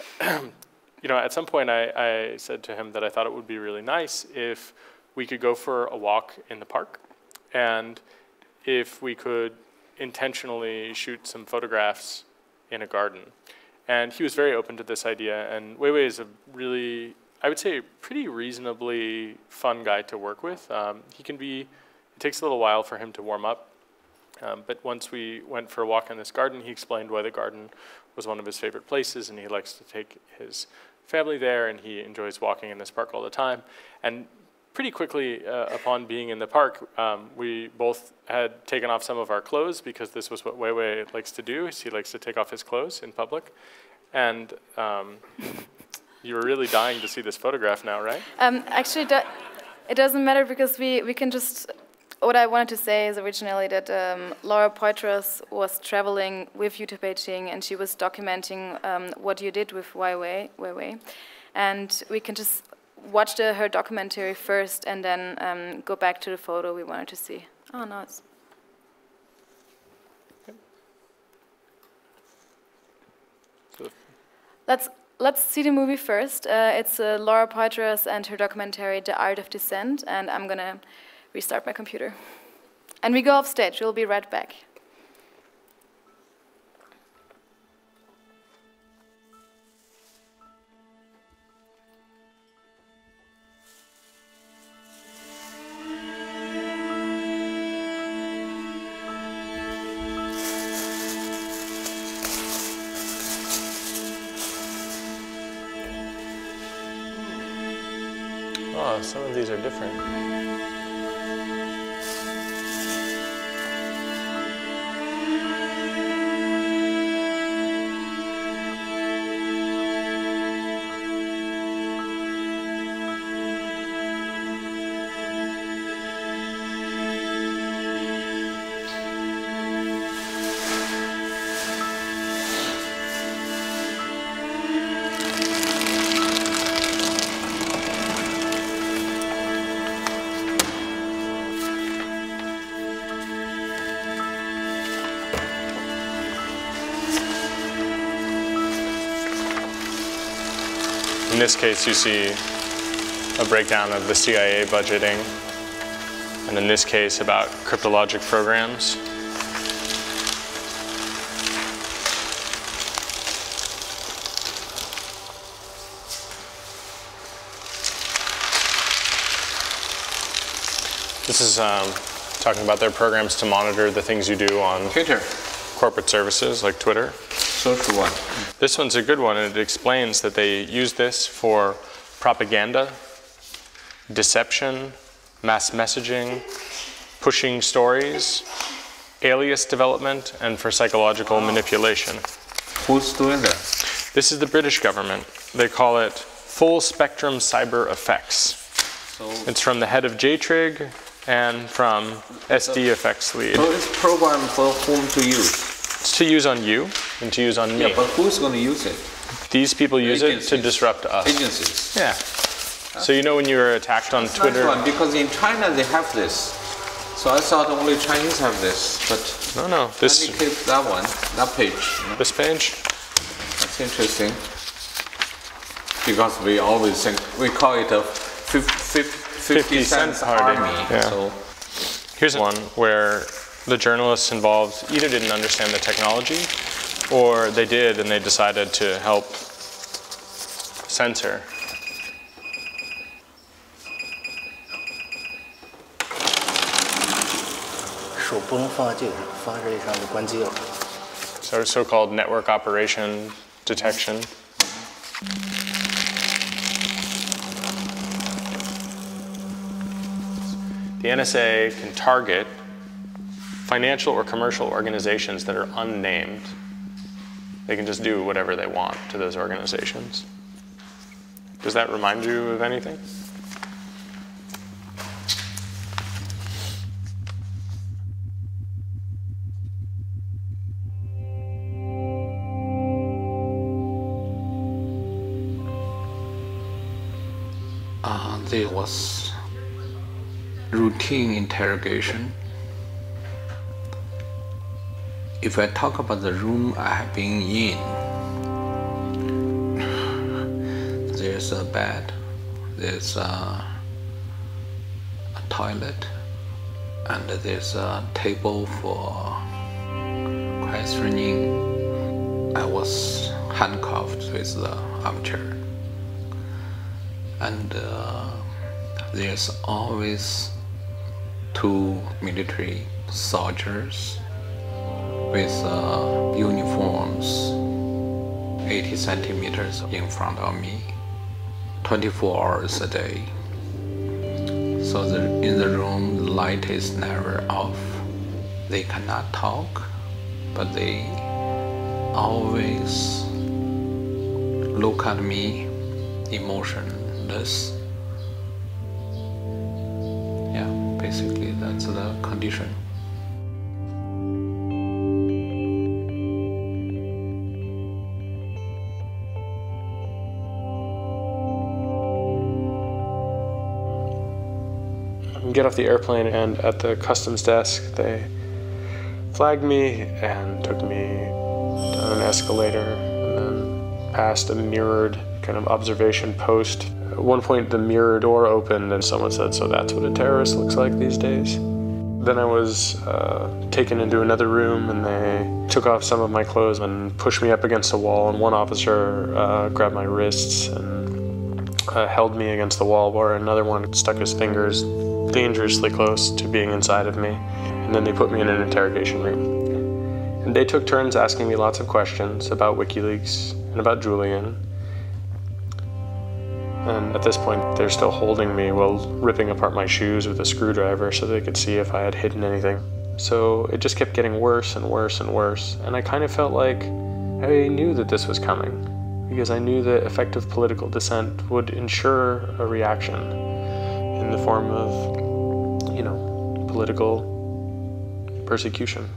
you know, at some point I, I said to him that I thought it would be really nice if we could go for a walk in the park, and if we could intentionally shoot some photographs in a garden. And he was very open to this idea, and Weiwei is a really, I would say, pretty reasonably fun guy to work with. Um, he can be, it takes a little while for him to warm up, um, but once we went for a walk in this garden, he explained why the garden was one of his favorite places, and he likes to take his family there, and he enjoys walking in this park all the time. And pretty quickly uh, upon being in the park, um, we both had taken off some of our clothes because this was what Weiwei likes to do. He likes to take off his clothes in public. And um, you were really dying to see this photograph now, right? Um, actually, do it doesn't matter because we, we can just... What I wanted to say is originally that um, Laura Poitras was traveling with you to Beijing, and she was documenting um, what you did with Weiwei, Weiwei. And we can just watch the, her documentary first and then um, go back to the photo we wanted to see. Oh, no, it's... Okay. So let's, let's see the movie first. Uh, it's uh, Laura Poitras and her documentary, The Art of Dissent, and I'm going to restart my computer. And we go off stage. We'll be right back. Oh, some of these are different. In this case, you see a breakdown of the C I A budgeting, and in this case, about cryptologic programs. This is um, talking about their programs to monitor the things you do on Twitter. Corporate services like Twitter. Social one. This one's a good one, and it explains that they use this for propaganda, deception, mass messaging, pushing stories, alias development, and for psychological manipulation. Who's doing that? This is the British government. They call it full spectrum cyber effects. So it's from the head of J trig and from S D effects lead. So it's programmed for whom to use? It's to use on you and to use on me. Yeah, but who's going to use it? These people use Agencies. it to disrupt us. Agencies. Yeah. So you know when you were attacked on That's Twitter? Nice one, because in China they have this. So I thought only Chinese have this, but No, no. This indicate that one, that page. You know? this page. That's interesting. Because we always think we call it a fifty, fifty cent party. army. Yeah. So Here's one where the journalists involved either didn't understand the technology, or they did and they decided to help censor. So so-called network operation detection. The N S A can target financial or commercial organizations that are unnamed. They can just do whatever they want to those organizations. Does that remind you of anything? uh, there was routine interrogation. If I talk about the room I have been in, there's a bed, there's a, a toilet, and there's a table for questioning. I was handcuffed with the armchair. And uh, there's always two military soldiers with uh, uniforms eighty centimeters in front of me, twenty-four hours a day. So the, in the room, the light is never off. They cannot talk, but they always look at me emotionless. Yeah, basically that's the condition. Get off the airplane, and at the customs desk they flagged me and took me down an escalator and then past a mirrored kind of observation post. At one point the mirror door opened and someone said, "So that's what a terrorist looks like these days?" Then I was uh, taken into another room and they took off some of my clothes and pushed me up against a wall, and one officer uh, grabbed my wrists and uh, held me against the wall, where another one stuck his fingers dangerously close to being inside of me. And then they put me in an interrogation room. And they took turns asking me lots of questions about WikiLeaks and about Julian. And at this point, they're still holding me while ripping apart my shoes with a screwdriver so they could see if I had hidden anything. So it just kept getting worse and worse and worse. And I kind of felt like I knew that this was coming, because I knew that effective political dissent would ensure a reaction in the form of, you know, political persecution.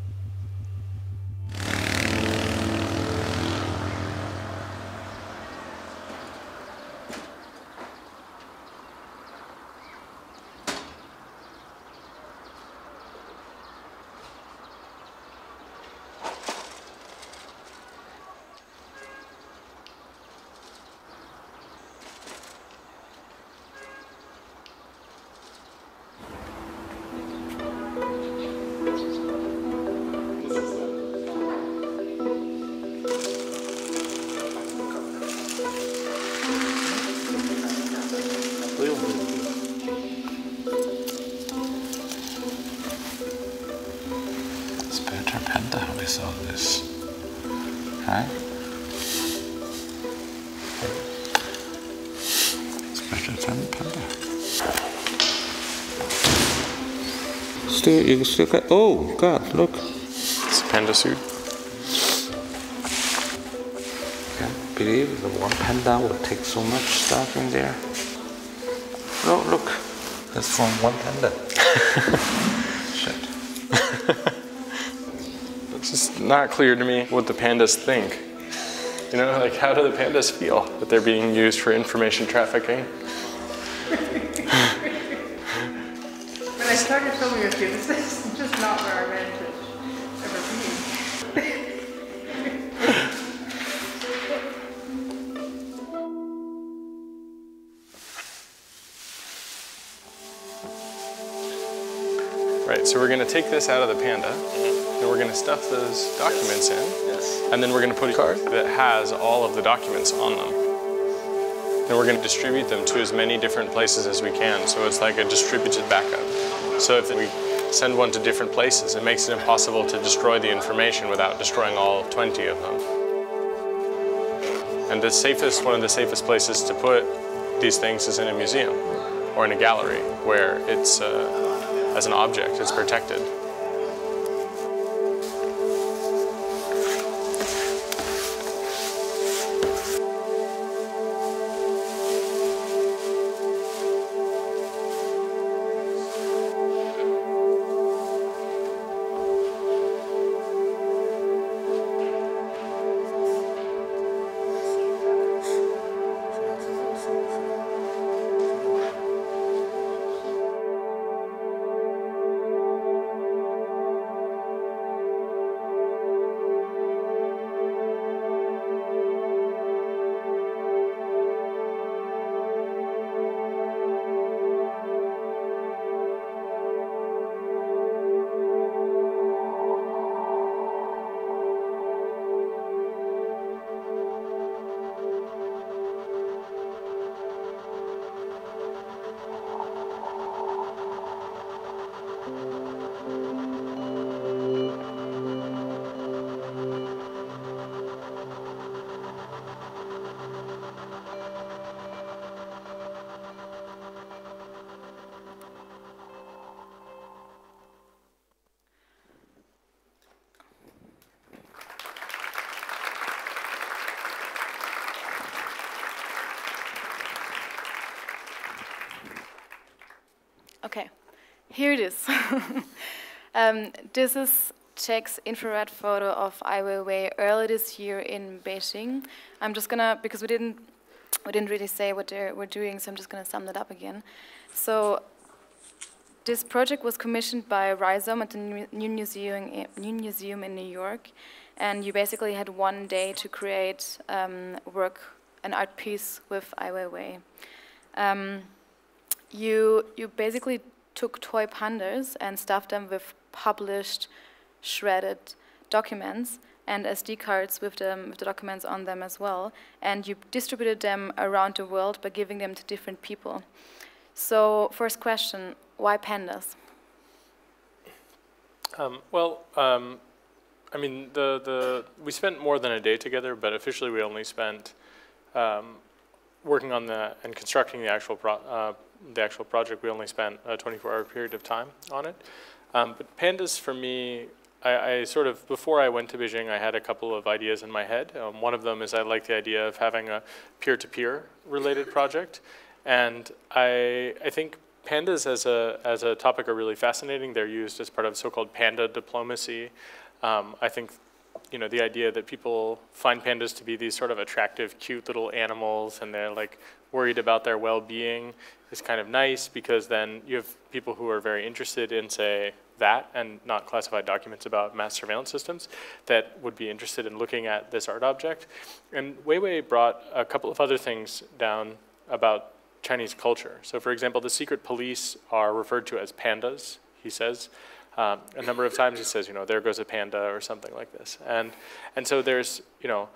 It's better panda with all this, right? It's better than panda. Still, you still got, oh God, look. It's a panda suit. Can't believe the one panda would take so much stuff in there. Oh, look, that's from one panda. Shit. It's just not clear to me what the pandas think. You know, like, how do the pandas feel that they're being used for information trafficking? When I started filming with you, this is just not where I meant to ever be. Right, so we're going to take this out of the panda, mm-hmm. and we're going to stuff those documents in, Yes. and then we're going to put a card that has all of the documents on them. And we're going to distribute them to as many different places as we can, so it's like a distributed backup. So if we send one to different places, it makes it impossible to destroy the information without destroying all twenty of them. And the safest, one of the safest places to put these things is in a museum or in a gallery, where it's uh, as an object, it's protected. Okay, here it is. um, this is Czech's infrared photo of Ai Weiwei earlier this year in Beijing. I'm just gonna, because we didn't, we didn't really say what they were doing, so I'm just gonna sum that up again. So this project was commissioned by Rhizome at the New Museum, New Museum in New York, and you basically had one day to create um, work, an art piece with Ai Weiwei. Um, you, you basically took toy pandas and stuffed them with published, shredded documents and S D cards with, them, with the documents on them as well, and you distributed them around the world by giving them to different people. So, first question, why pandas? Um, well, um, I mean, the, the, we spent more than a day together, but officially we only spent um, working on the, and constructing the actual, pro, uh, the actual project, we only spent a twenty-four hour period of time on it. Um, but pandas, for me, I, I sort of, before I went to Beijing, I had a couple of ideas in my head. Um, one of them is I like the idea of having a peer-to-peer related project. And I, I think pandas as a, as a topic are really fascinating. They're used as part of so-called panda diplomacy. Um, I think, you know, the idea that people find pandas to be these sort of attractive, cute little animals, and they're like worried about their well-being is kind of nice, because then you have people who are very interested in, say, that and not classified documents about mass surveillance systems that would be interested in looking at this art object. And Weiwei brought a couple of other things down about Chinese culture. So for example, the secret police are referred to as pandas, he says. Um, a number of times he says, you know, there goes a panda or something like this. And, and so there's, you know,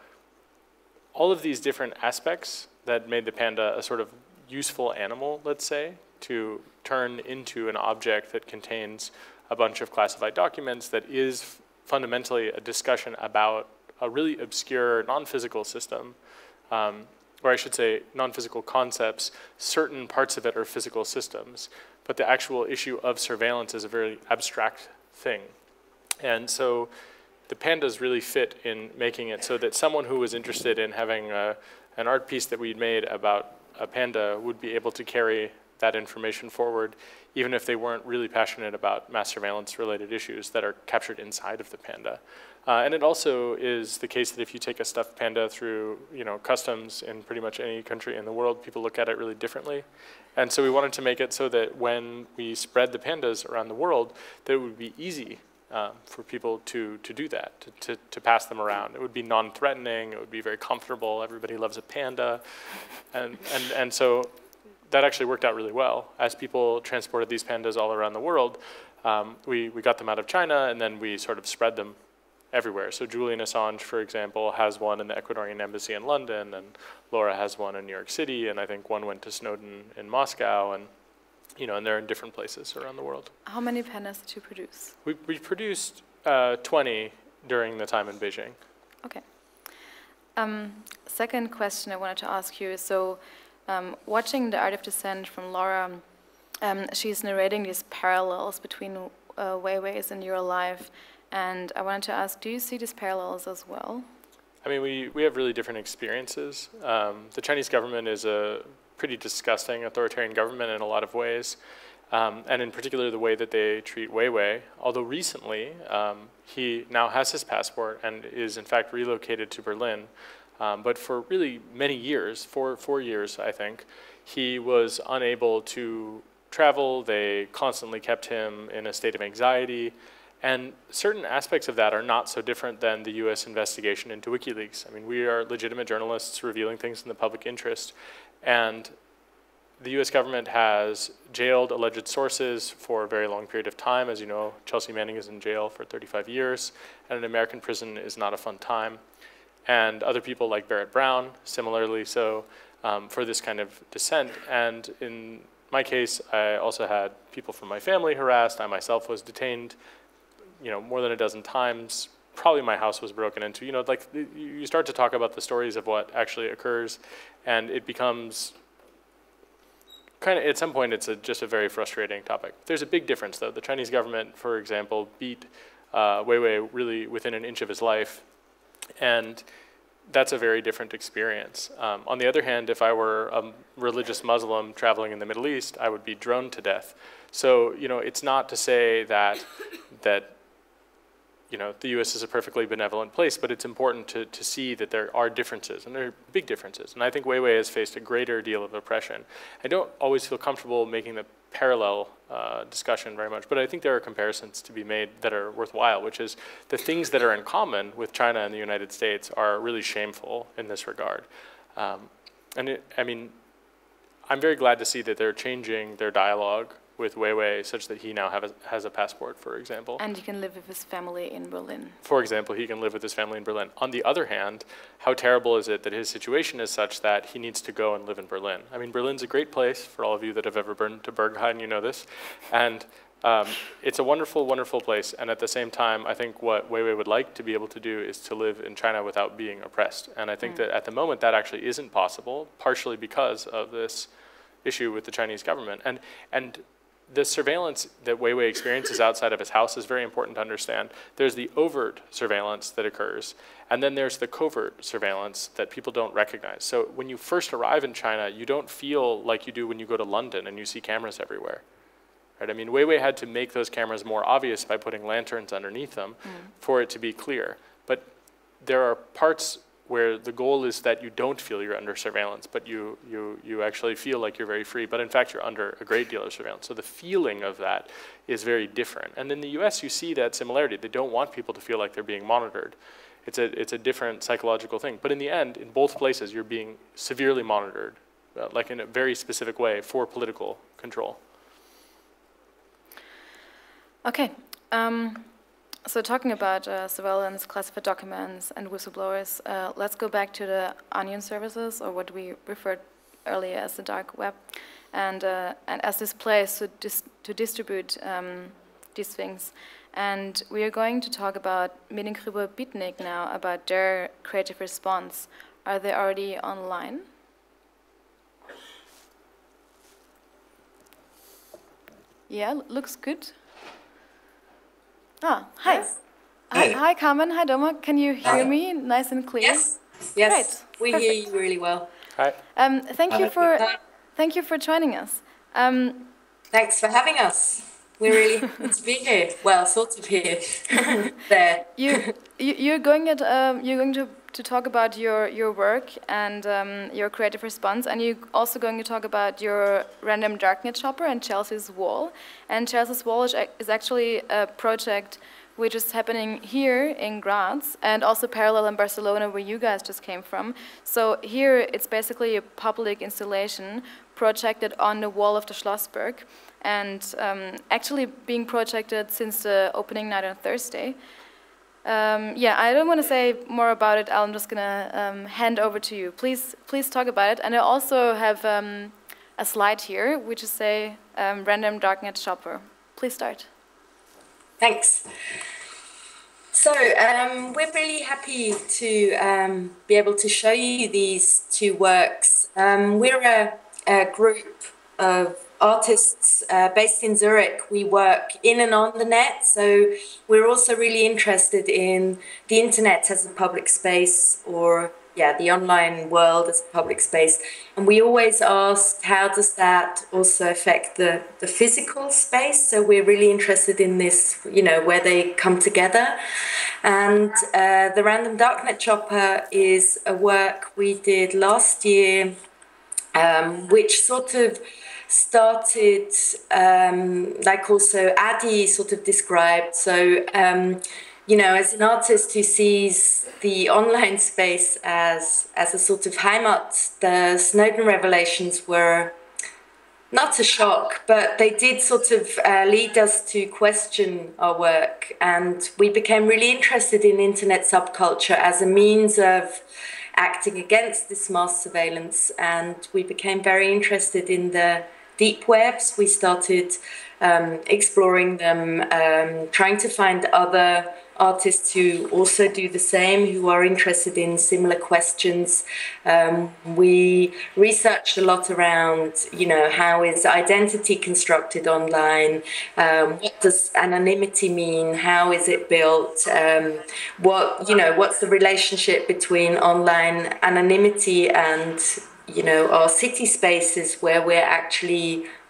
all of these different aspects that made the panda a sort of useful animal, let's say, to turn into an object that contains a bunch of classified documents that is fundamentally a discussion about a really obscure non-physical system. Um, or I should say non-physical concepts. Certain parts of it are physical systems, but the actual issue of surveillance is a very abstract thing. And so the pandas really fit in making it so that someone who was interested in having a, an art piece that we'd made about a panda would be able to carry that information forward, even if they weren't really passionate about mass surveillance related issues that are captured inside of the panda. Uh, and it also is the case that if you take a stuffed panda through, you know, customs in pretty much any country in the world, people look at it really differently. And so we wanted to make it so that when we spread the pandas around the world, that it would be easy uh, for people to, to do that, to, to, to pass them around. It would be non-threatening, it would be very comfortable, everybody loves a panda. And, and, and so that actually worked out really well. As people transported these pandas all around the world, um, we, we got them out of China, and then we sort of spread them everywhere. So Julian Assange, for example, has one in the Ecuadorian embassy in London, and Laura has one in New York City, and I think one went to Snowden in Moscow, and you know, and they're in different places around the world. How many pandas did you produce? We, we produced uh, twenty during the time in Beijing. Okay. Um, second question I wanted to ask you, so um, watching The Art of Dissent from Laura, um, she's narrating these parallels between uh, Weiwei's and your life. And I wanted to ask, do you see these parallels as well? I mean, we, we have really different experiences. Um, the Chinese government is a pretty disgusting authoritarian government in a lot of ways, um, and in particular the way that they treat Weiwei. Although recently, um, he now has his passport and is in fact relocated to Berlin. Um, but for really many years, four, four years I think, he was unable to travel. They constantly kept him in a state of anxiety. And certain aspects of that are not so different than the U S investigation into WikiLeaks. I mean, we are legitimate journalists revealing things in the public interest. And the U S government has jailed alleged sources for a very long period of time. As you know, Chelsea Manning is in jail for thirty-five years, and an American prison is not a fun time. And other people like Barrett Brown, similarly so, um, for this kind of dissent. And in my case, I also had people from my family harassed. I myself was detained, you know, more than a dozen times. Probably my house was broken into. You know, like you start to talk about the stories of what actually occurs, and it becomes kind of, at some point, it's a, just a very frustrating topic. There's a big difference, though. The Chinese government, for example, beat uh, Weiwei really within an inch of his life, and that's a very different experience. Um, on the other hand, if I were a religious Muslim traveling in the Middle East, I would be droned to death. So, you know, it's not to say that, that you know, the U S is a perfectly benevolent place, but it's important to, to see that there are differences, and there are big differences. And I think Weiwei has faced a greater deal of oppression. I don't always feel comfortable making the parallel uh, discussion very much, but I think there are comparisons to be made that are worthwhile, which is the things that are in common with China and the United States are really shameful in this regard. Um, and it, I mean, I'm very glad to see that they're changing their dialogue with Weiwei such that he now have a, has a passport, for example. And he can live with his family in Berlin. For example, he can live with his family in Berlin. On the other hand, how terrible is it that his situation is such that he needs to go and live in Berlin? I mean, Berlin's a great place. For all of you that have ever been to Berghain, you know this. And um, it's a wonderful, wonderful place. And at the same time, I think what Weiwei would like to be able to do is to live in China without being oppressed. And I think mm. that at the moment, that actually isn't possible, partially because of this issue with the Chinese government. And, and the surveillance that Weiwei experiences outside of his house is very important to understand. There's the overt surveillance that occurs, and then there's the covert surveillance that people don't recognize. So when you first arrive in China, you don't feel like you do when you go to London and you see cameras everywhere. Right? I mean, Weiwei had to make those cameras more obvious by putting lanterns underneath them mm. for it to be clear. But there are parts where the goal is that you don't feel you're under surveillance, but you, you, you actually feel like you're very free, but in fact you're under a great deal of surveillance. So the feeling of that is very different. And in the U S you see that similarity. They don't want people to feel like they're being monitored. It's a, it's a different psychological thing. But in the end, in both places, you're being severely monitored, uh, like in a very specific way for political control. Okay. Um, So talking about uh, surveillance, classified documents, and whistleblowers, uh, let's go back to the onion services, or what we referred earlier as the dark web, and uh, and as this place to dis to distribute um, these things. And we are going to talk about Mediengrube Bitnik now, about their creative response. Are they already online? Yeah, looks good. Ah, hi. Yes. Hi, hi, Carmen. Hi, Doma. Can you hear Hi. me nice and clear? Yes. Yes. Great. We Perfect. hear you really well. Hi. Um, thank you Hi. for Hi. thank you for joining us. Um, Thanks for having us. We're really happy to be here. Well, sort of here. There. you, you you're going at um, you're going to to talk about your your work and um, your creative response, and you're also going to talk about your random darknet shopper and Chelsea's Wall. And Chelsea's Wall is, is actually a project which is happening here in Graz and also parallel in Barcelona, where you guys just came from. So here it's basically a public installation projected on the wall of the Schlossberg, and um, actually being projected since the opening night on Thursday. Um, yeah, I don't want to say more about it. I'm just gonna um, hand over to you. Please, please talk about it. And I also have um, a slide here, which is say um, random darknet shopper. Please start. Thanks. So um, we're really happy to um, be able to show you these two works. Um, we're a, a group of artists uh, based in Zurich. We work in and on the net, so we're also really interested in the internet as a public space, or yeah, the online world as a public space. And we always ask, how does that also affect the, the physical space? So we're really interested in this, you know, where they come together. And uh, the Random Darknet Chopper is a work we did last year, um, which sort of started, um, like also Adi sort of described. So, um, you know, as an artist who sees the online space as, as a sort of Heimat, the Snowden revelations were not a shock, but they did sort of uh, lead us to question our work. And we became really interested in internet subculture as a means of acting against this mass surveillance. And we became very interested in the deep webs. We started um, exploring them, um, trying to find other artists who also do the same, who are interested in similar questions. Um, we researched a lot around, you know, how is identity constructed online? Um, what does anonymity mean? How is it built? Um, what, you know, what's the relationship between online anonymity and, you know, our city spaces where we're actually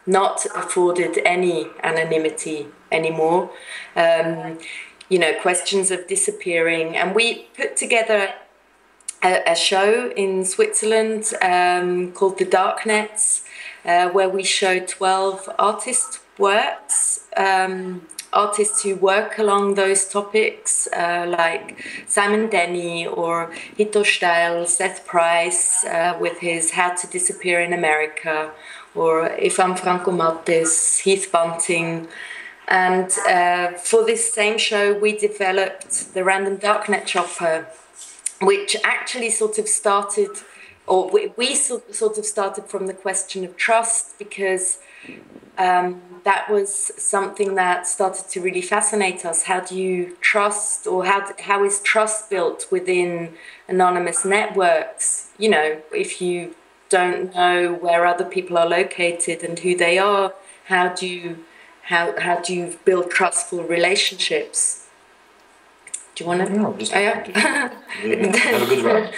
not afforded any anonymity anymore. Um, you know, questions of disappearing. And we put together a, a show in Switzerland um, called the Darknets, uh, where we show twelve artist works, um, artists who work along those topics, uh, like Simon Denny or Hito Steil, Seth Price uh, with his How to Disappear in America, or Ifan Franco Matis, Heath Bunting. And uh, for this same show, we developed the Random Darknet Chopper, which actually sort of started, or we, we sort, sort of started from the question of trust, because um, that was something that started to really fascinate us. How do you trust, or how, how is trust built within anonymous networks? You know, if you don't know where other people are located and who they are, how do you, how, how do you build trustful relationships? Do you want to? No, just oh, yeah. Have a good run.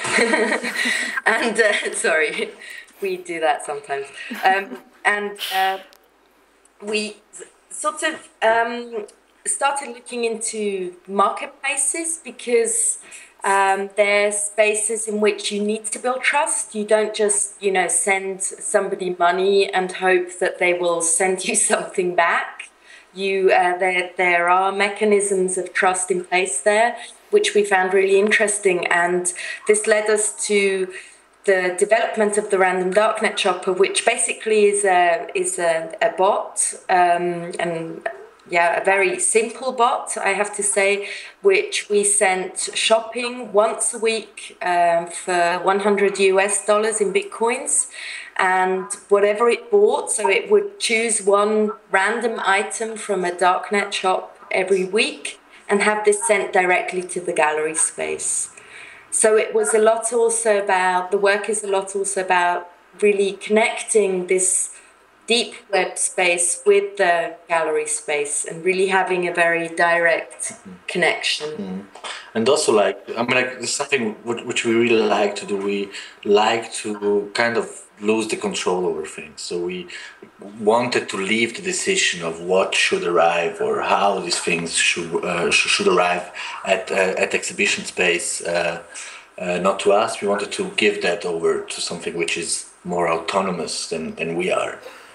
And uh, sorry, we do that sometimes. Um, and uh, we sort of um, started looking into marketplaces, because um, they're spaces in which you need to build trust. You don't just, you know, send somebody money and hope that they will send you something back. You, uh, there, there are mechanisms of trust in place there, which we found really interesting. And this led us to the development of the Random Darknet Chopper, which basically is a, is a, a bot, um, and yeah, a very simple bot, I have to say, which we sent shopping once a week um, for one hundred U S dollars in Bitcoins. And whatever it bought, so it would choose one random item from a darknet shop every week and have this sent directly to the gallery space. So it was a lot also about, the work is a lot also about really connecting this deep web space with the gallery space and really having a very direct mm-hmm. connection. Mm-hmm. And also, like, I mean, like, it's something which we really like to do. We like to kind of lose the control over things. So we wanted to leave the decision of what should arrive or how these things should uh, should arrive at uh, at exhibition space. Uh, uh, not to us. We wanted to give that over to something which is more autonomous than, than we are.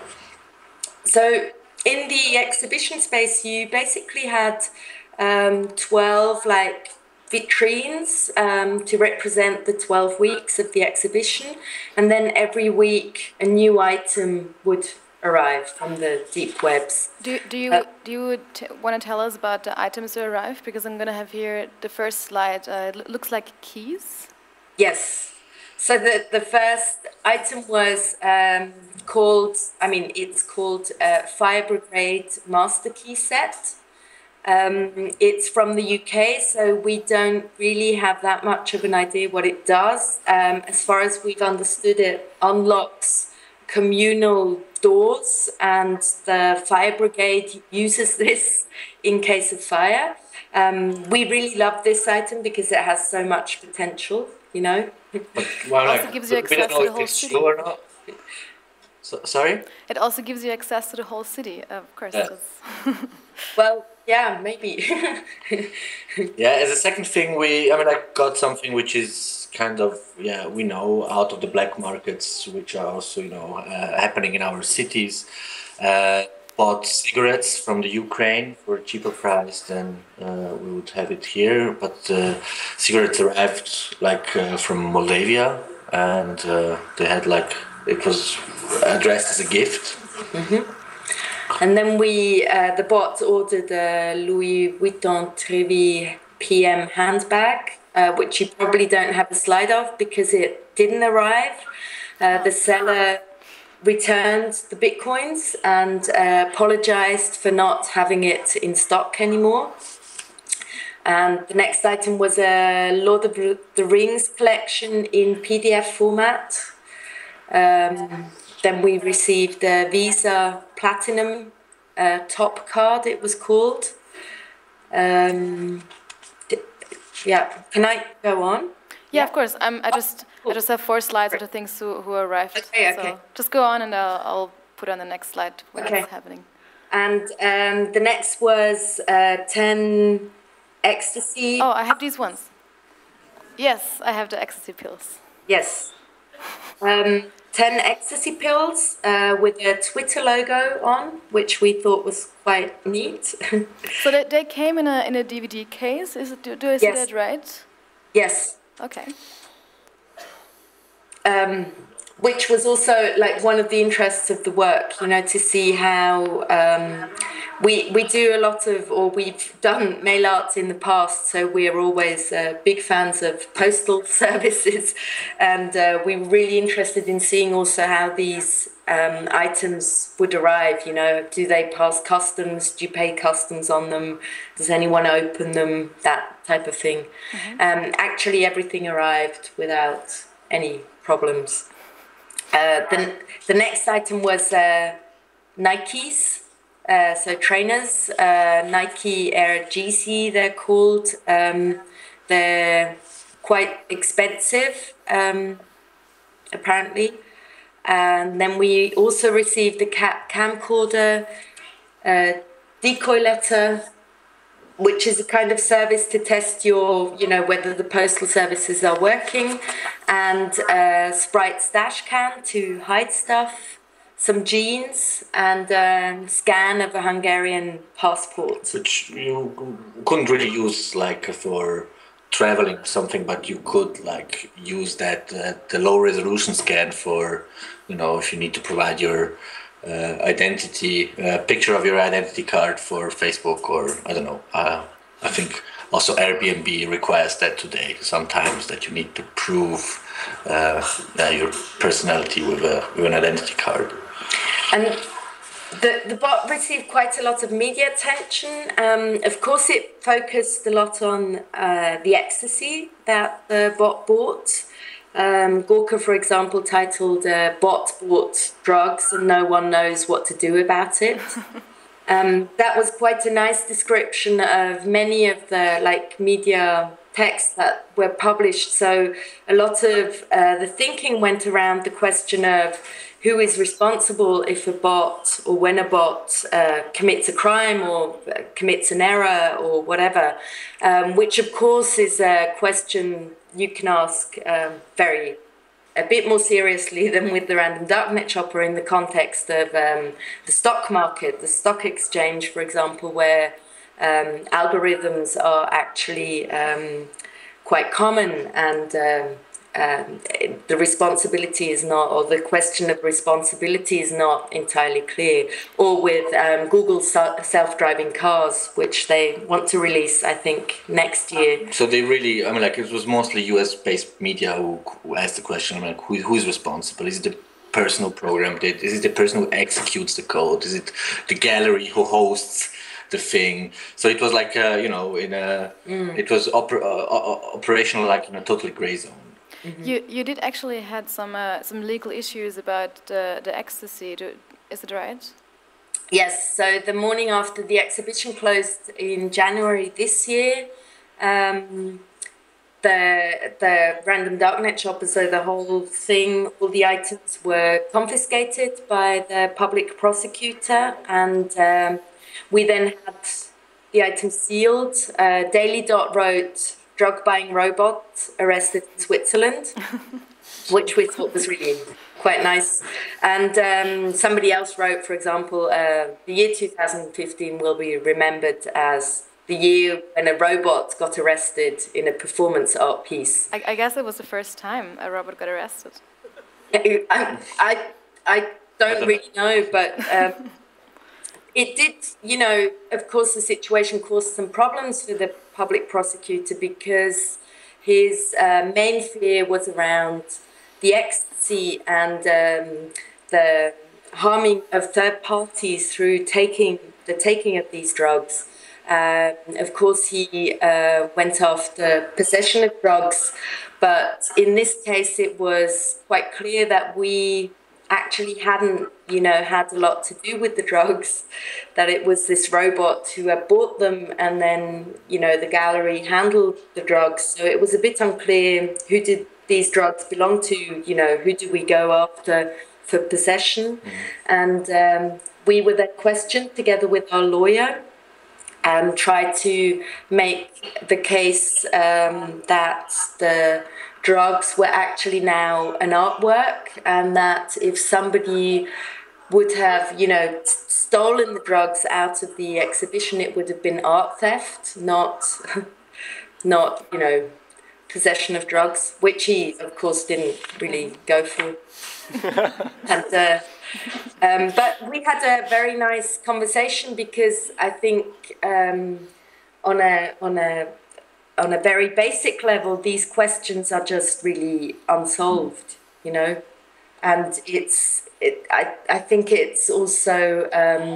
So in the exhibition space, you basically had um, twelve like vitrines um, to represent the twelve weeks of the exhibition, and then every week a new item would arrive from the deep webs. Do, do you, uh, do you t want to tell us about the items that arrive? Because I'm going to have here the first slide. Uh, it looks like keys. Yes. So the, the first item was um, called, I mean, it's called uh, Fire Brigade Master Key Set. Um, it's from the U K, so we don't really have that much of an idea what it does. Um, as far as we've understood, it unlocks communal doors, and the fire brigade uses this in case of fire. Um, we really love this item because it has so much potential, you know. Well, it also like, gives you access to the whole city. Or not. So, sorry? It also gives you access to the whole city, of course. Yeah. Well, yeah, maybe. Yeah, as a second thing, we, I mean, I got something which is kind of, yeah, we know out of the black markets, which are also, you know, uh, happening in our cities. Uh, bought cigarettes from the Ukraine for a cheaper price than uh, we would have it here, but uh, cigarettes arrived like uh, from Moldavia, and uh, they had like, it was addressed as a gift. Mm-hmm. And then we, uh, the bot ordered a Louis Vuitton Trevi P M handbag, uh, which you probably don't have a slide of because it didn't arrive. Uh, the seller returned the bitcoins and uh, apologized for not having it in stock anymore. And the next item was a Lord of the Rings collection in P D F format. Um, then we received a Visa Platinum uh, top card, it was called. Um, yeah, can I go on? Yeah, of course. Um, I just I just have four slides of the things who, who arrived. Okay, okay. So just go on, and I'll, I'll put on the next slide when Okay. it's happening. And um, the next was uh, ten ecstasy. Oh, I have these ones. Yes, I have the ecstasy pills. Yes. Um, ten ecstasy pills uh, with a Twitter logo on, which we thought was quite neat. So they, they came in a in a D V D case. Is it? Do, do I see Yes. that right? Yes. Okay. Um, which was also like one of the interests of the work, you know, to see how um, we we do a lot of, or we've done mail art in the past, so we are always uh, big fans of postal services, and uh, we were really interested in seeing also how these um, items would arrive. You know, do they pass customs? Do you pay customs on them? Does anyone open them? That type of thing. Mm-hmm. Um, actually, everything arrived without any problems. Uh, the, the next item was uh, Nikes, uh, so trainers, uh, Nike Air G C they're called. Um, they're quite expensive, um, apparently. And then we also received the cat camcorder, uh, decoy letter, which is a kind of service to test your, you know, whether the postal services are working, and a Sprite stash can to hide stuff, some jeans, and a scan of a Hungarian passport. Which you couldn't really use like for traveling or something, but you could like use that, uh, the low resolution scan for, you know, if you need to provide your Uh, identity, uh, picture of your identity card for Facebook, or I don't know. Uh, I think also Airbnb requires that today. Sometimes that you need to prove uh, uh, your personality with a with an identity card. And the the bot received quite a lot of media attention. Um, of course, it focused a lot on uh, the ecstasy that the bot bought. Um, Gorka, for example, titled uh, "Bot Bought Drugs and No One Knows What to Do About It." um, that was quite a nice description of many of the like media texts that were published. So a lot of uh, the thinking went around the question of who is responsible if a bot, or when a bot uh, commits a crime or commits an error or whatever, um, which of course is a question you can ask um, very, a bit more seriously than with the random darknet shopper in the context of um, the stock market, the stock exchange, for example, where um, algorithms are actually um, quite common, and um, um, the responsibility is not, or the question of responsibility is not entirely clear. Or with um, Google self-driving cars, which they want to release, I think, next year. So they really, I mean, like, it was mostly U S-based media who, who asked the question, I mean, like, who, who is responsible? Is it the person who programmed it? Is it the person who executes the code? Is it the gallery who hosts the thing? So it was like, uh, you know, in a, mm. it was oper uh, operational, like in a totally gray zone. Mm-hmm. You you did actually had some uh, some legal issues about the the ecstasy. Do, is it right? Yes. So the morning after the exhibition closed in January this year, um, the the random darknet shopper, so the whole thing, all the items were confiscated by the public prosecutor, and um, we then had the items sealed. Uh, Daily Dot wrote, "Drug buying robot arrested in Switzerland," which we thought was really quite nice. And um, somebody else wrote, for example, uh, the year two thousand fifteen will be remembered as the year when a robot got arrested in a performance art piece. I, I guess it was the first time a robot got arrested. I, I, I don't really know, but um, it did, you know, of course the situation caused some problems for the public prosecutor, because his uh, main fear was around the ecstasy and um, the harming of third parties through taking the taking of these drugs. Uh, of course, he uh, went after possession of drugs, but in this case, it was quite clear that we actually hadn't, you know, had a lot to do with the drugs, that it was this robot who had bought them, and then, you know, the gallery handled the drugs. So it was a bit unclear who did these drugs belong to, you know, who do we go after for possession. Mm-hmm. And um, we were then questioned together with our lawyer and tried to make the case um, that the drugs were actually now an artwork, and that if somebody would have, you know, stolen the drugs out of the exhibition, it would have been art theft, not, not, you know, possession of drugs, which he, of course, didn't really go for. and, uh, um, but we had a very nice conversation, because I think um, on a on a on a very basic level, these questions are just really unsolved, you know, and it's it. I I think it's also um,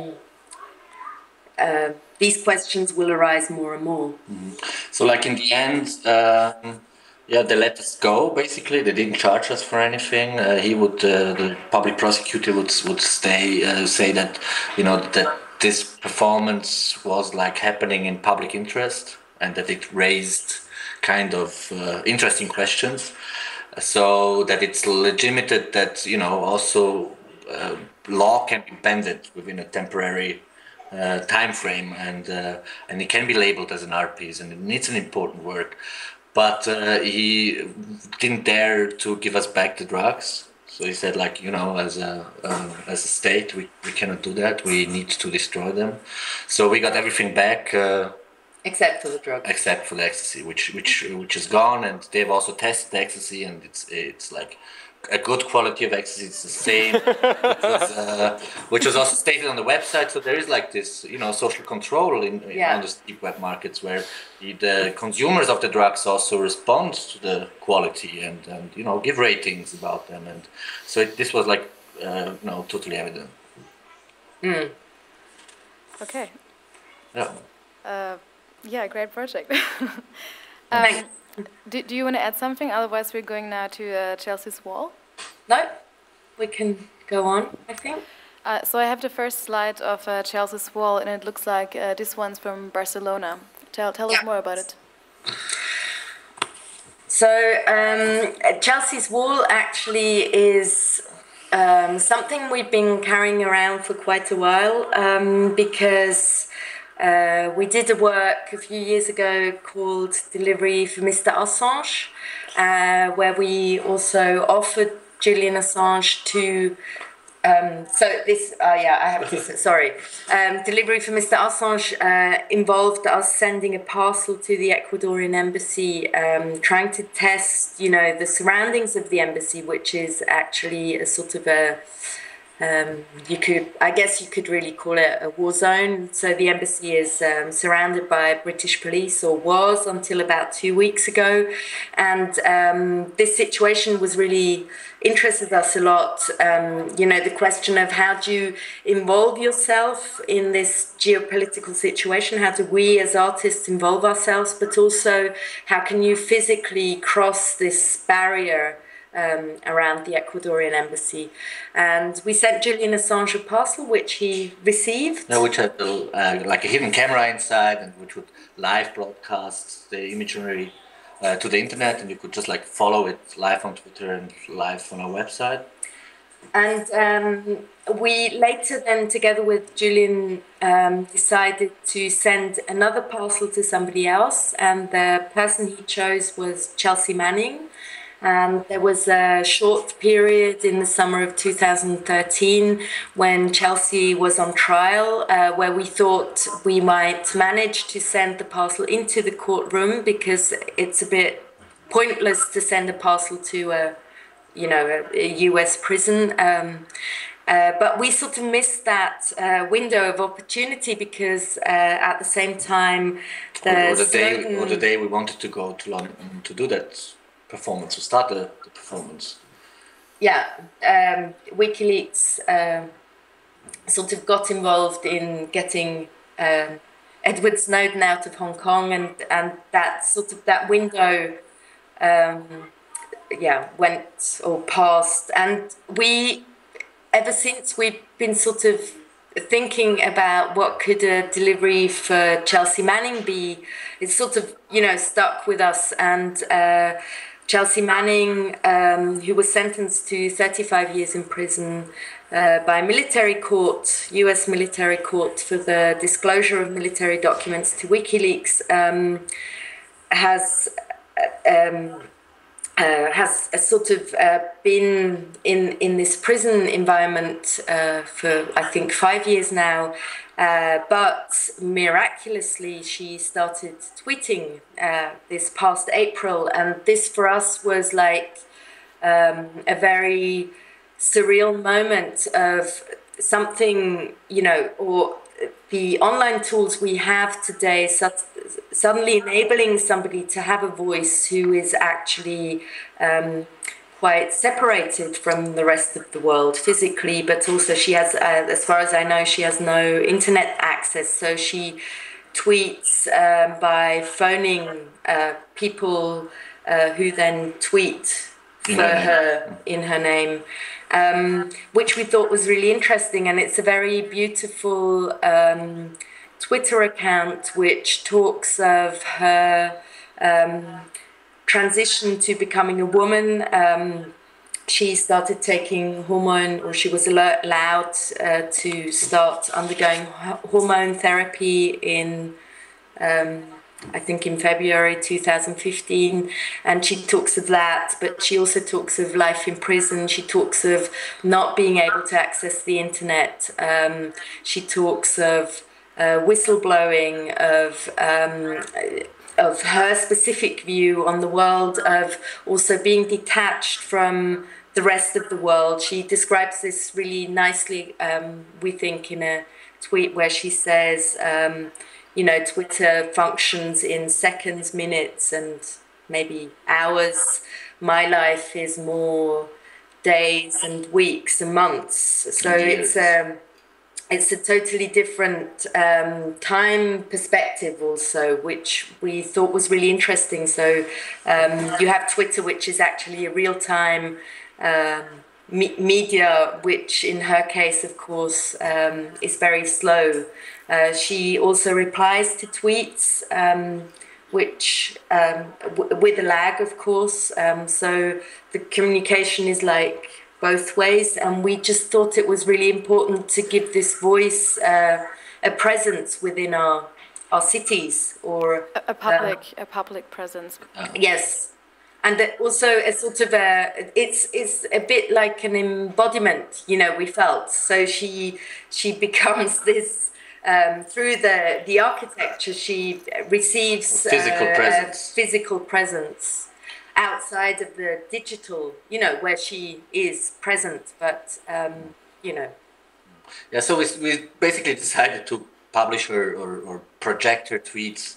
uh, these questions will arise more and more. Mm-hmm. So, like in the end. Um, Yeah, they let us go. Basically, they didn't charge us for anything. Uh, he would, uh, the public prosecutor would would stay uh, say that, you know, that this performance was like happening in public interest, and that it raised kind of uh, interesting questions. So that it's legitimate that, you know, also uh, law can be bended within a temporary uh, time frame, and uh, and it can be labeled as an art piece, and it's an important work. But uh, he didn't dare to give us back the drugs. So he said, like, you know, as a um, as a state, we, we cannot do that. We need to destroy them. So we got everything back, uh, except for the drugs. Except for the ecstasy, which which which is gone. And they've also tested the ecstasy, and it's it's like a good quality of ecstasy. It's the same, which, was, uh, which was also stated on the website. So there is like this, you know, social control in, in yeah. on the deep web markets, where the, the consumers of the drugs also respond to the quality and, and you know, give ratings about them. And so it, this was like, uh, you know, totally evident. Mm. Okay. Yeah. Uh, yeah, great project. um, Do, do you want to add something? Otherwise, we're going now to uh, Chelsea's wall. No, we can go on, I think. Uh, so I have the first slide of uh, Chelsea's wall, and it looks like uh, this one's from Barcelona. Tell, tell yeah. us more about it. So um, Chelsea's wall actually is um, something we've been carrying around for quite a while, um, because Uh, we did a work a few years ago called Delivery for Mister Assange, uh, where we also offered Julian Assange to, um, so this, uh, yeah, I have to say, sorry. Um, Delivery for Mister Assange uh, involved us sending a parcel to the Ecuadorian embassy, um, trying to test, you know, the surroundings of the embassy, which is actually a sort of a, Um, you could, I guess you could really call it a war zone. So the embassy is um, surrounded by British police, or was until about two weeks ago. And um, this situation was really interested us a lot. Um, you know, the question of how do you involve yourself in this geopolitical situation? How do we as artists involve ourselves? But also, how can you physically cross this barrier Um, around the Ecuadorian embassy? And we sent Julian Assange a parcel, which he received. Yeah, which had uh, like a hidden camera inside, and which would live broadcast the imagery uh, to the internet, and you could just like follow it live on Twitter and live on our website. And um, we later then, together with Julian, um, decided to send another parcel to somebody else, and the person he chose was Chelsea Manning. And there was a short period in the summer of two thousand thirteen when Chelsea was on trial, uh, where we thought we might manage to send the parcel into the courtroom, because it's a bit pointless to send a parcel to a, you know, a, a U S prison. Um, uh, but we sort of missed that uh, window of opportunity, because uh, at the same time, the, or, or the day, Snowden, or the day we wanted to go to London to do that performance, to start the, the performance. Yeah, um, WikiLeaks uh, sort of got involved in getting um, Edward Snowden out of Hong Kong, and, and that sort of that window, um, yeah, went or passed. And we, ever since, we've been sort of thinking about what could a delivery for Chelsea Manning be. It's sort of, you know, stuck with us. And uh, Chelsea Manning, um, who was sentenced to thirty-five years in prison uh, by a military court, U S military court, for the disclosure of military documents to WikiLeaks, um, has um, uh, has uh, sort of uh, been in in this prison environment uh, for I think five years now. Uh, but miraculously, she started tweeting uh, this past April, and this for us was like um, a very surreal moment of something, you know, or the online tools we have today su- suddenly enabling somebody to have a voice who is actually um, quite separated from the rest of the world physically, but also she has, uh, as far as I know, she has no internet access, so she tweets um, by phoning uh, people uh, who then tweet for her in her name, um, which we thought was really interesting, and it's a very beautiful um, Twitter account which talks of her um, transition to becoming a woman. Um, she started taking hormone, or she was allowed uh, to start undergoing hormone therapy in, um, I think in February two thousand fifteen. And she talks of that, but she also talks of life in prison. She talks of not being able to access the internet. Um, she talks of uh, whistleblowing, of um, of her specific view on the world, of also being detached from the rest of the world. She describes this really nicely, um, we think, in a tweet where she says, um, you know, Twitter functions in seconds, minutes, and maybe hours. My life is more days and weeks and months. So it's um, It's a totally different um, time perspective also, which we thought was really interesting. So um, you have Twitter, which is actually a real-time um, me media, which in her case, of course, um, is very slow. Uh, she also replies to tweets, um, which um, w with a lag, of course. Um, so the communication is like both ways, and we just thought it was really important to give this voice uh, a presence within our our cities, or a, a public uh, a public presence. Yes, and that also a sort of a it's it's a bit like an embodiment, you know. We felt so she she becomes this um, through the the architecture. She receives physical uh, presence. a physical presence outside of the digital, you know, where she is present, but, um, you know. Yeah, so we, we basically decided to publish her or, or project her tweets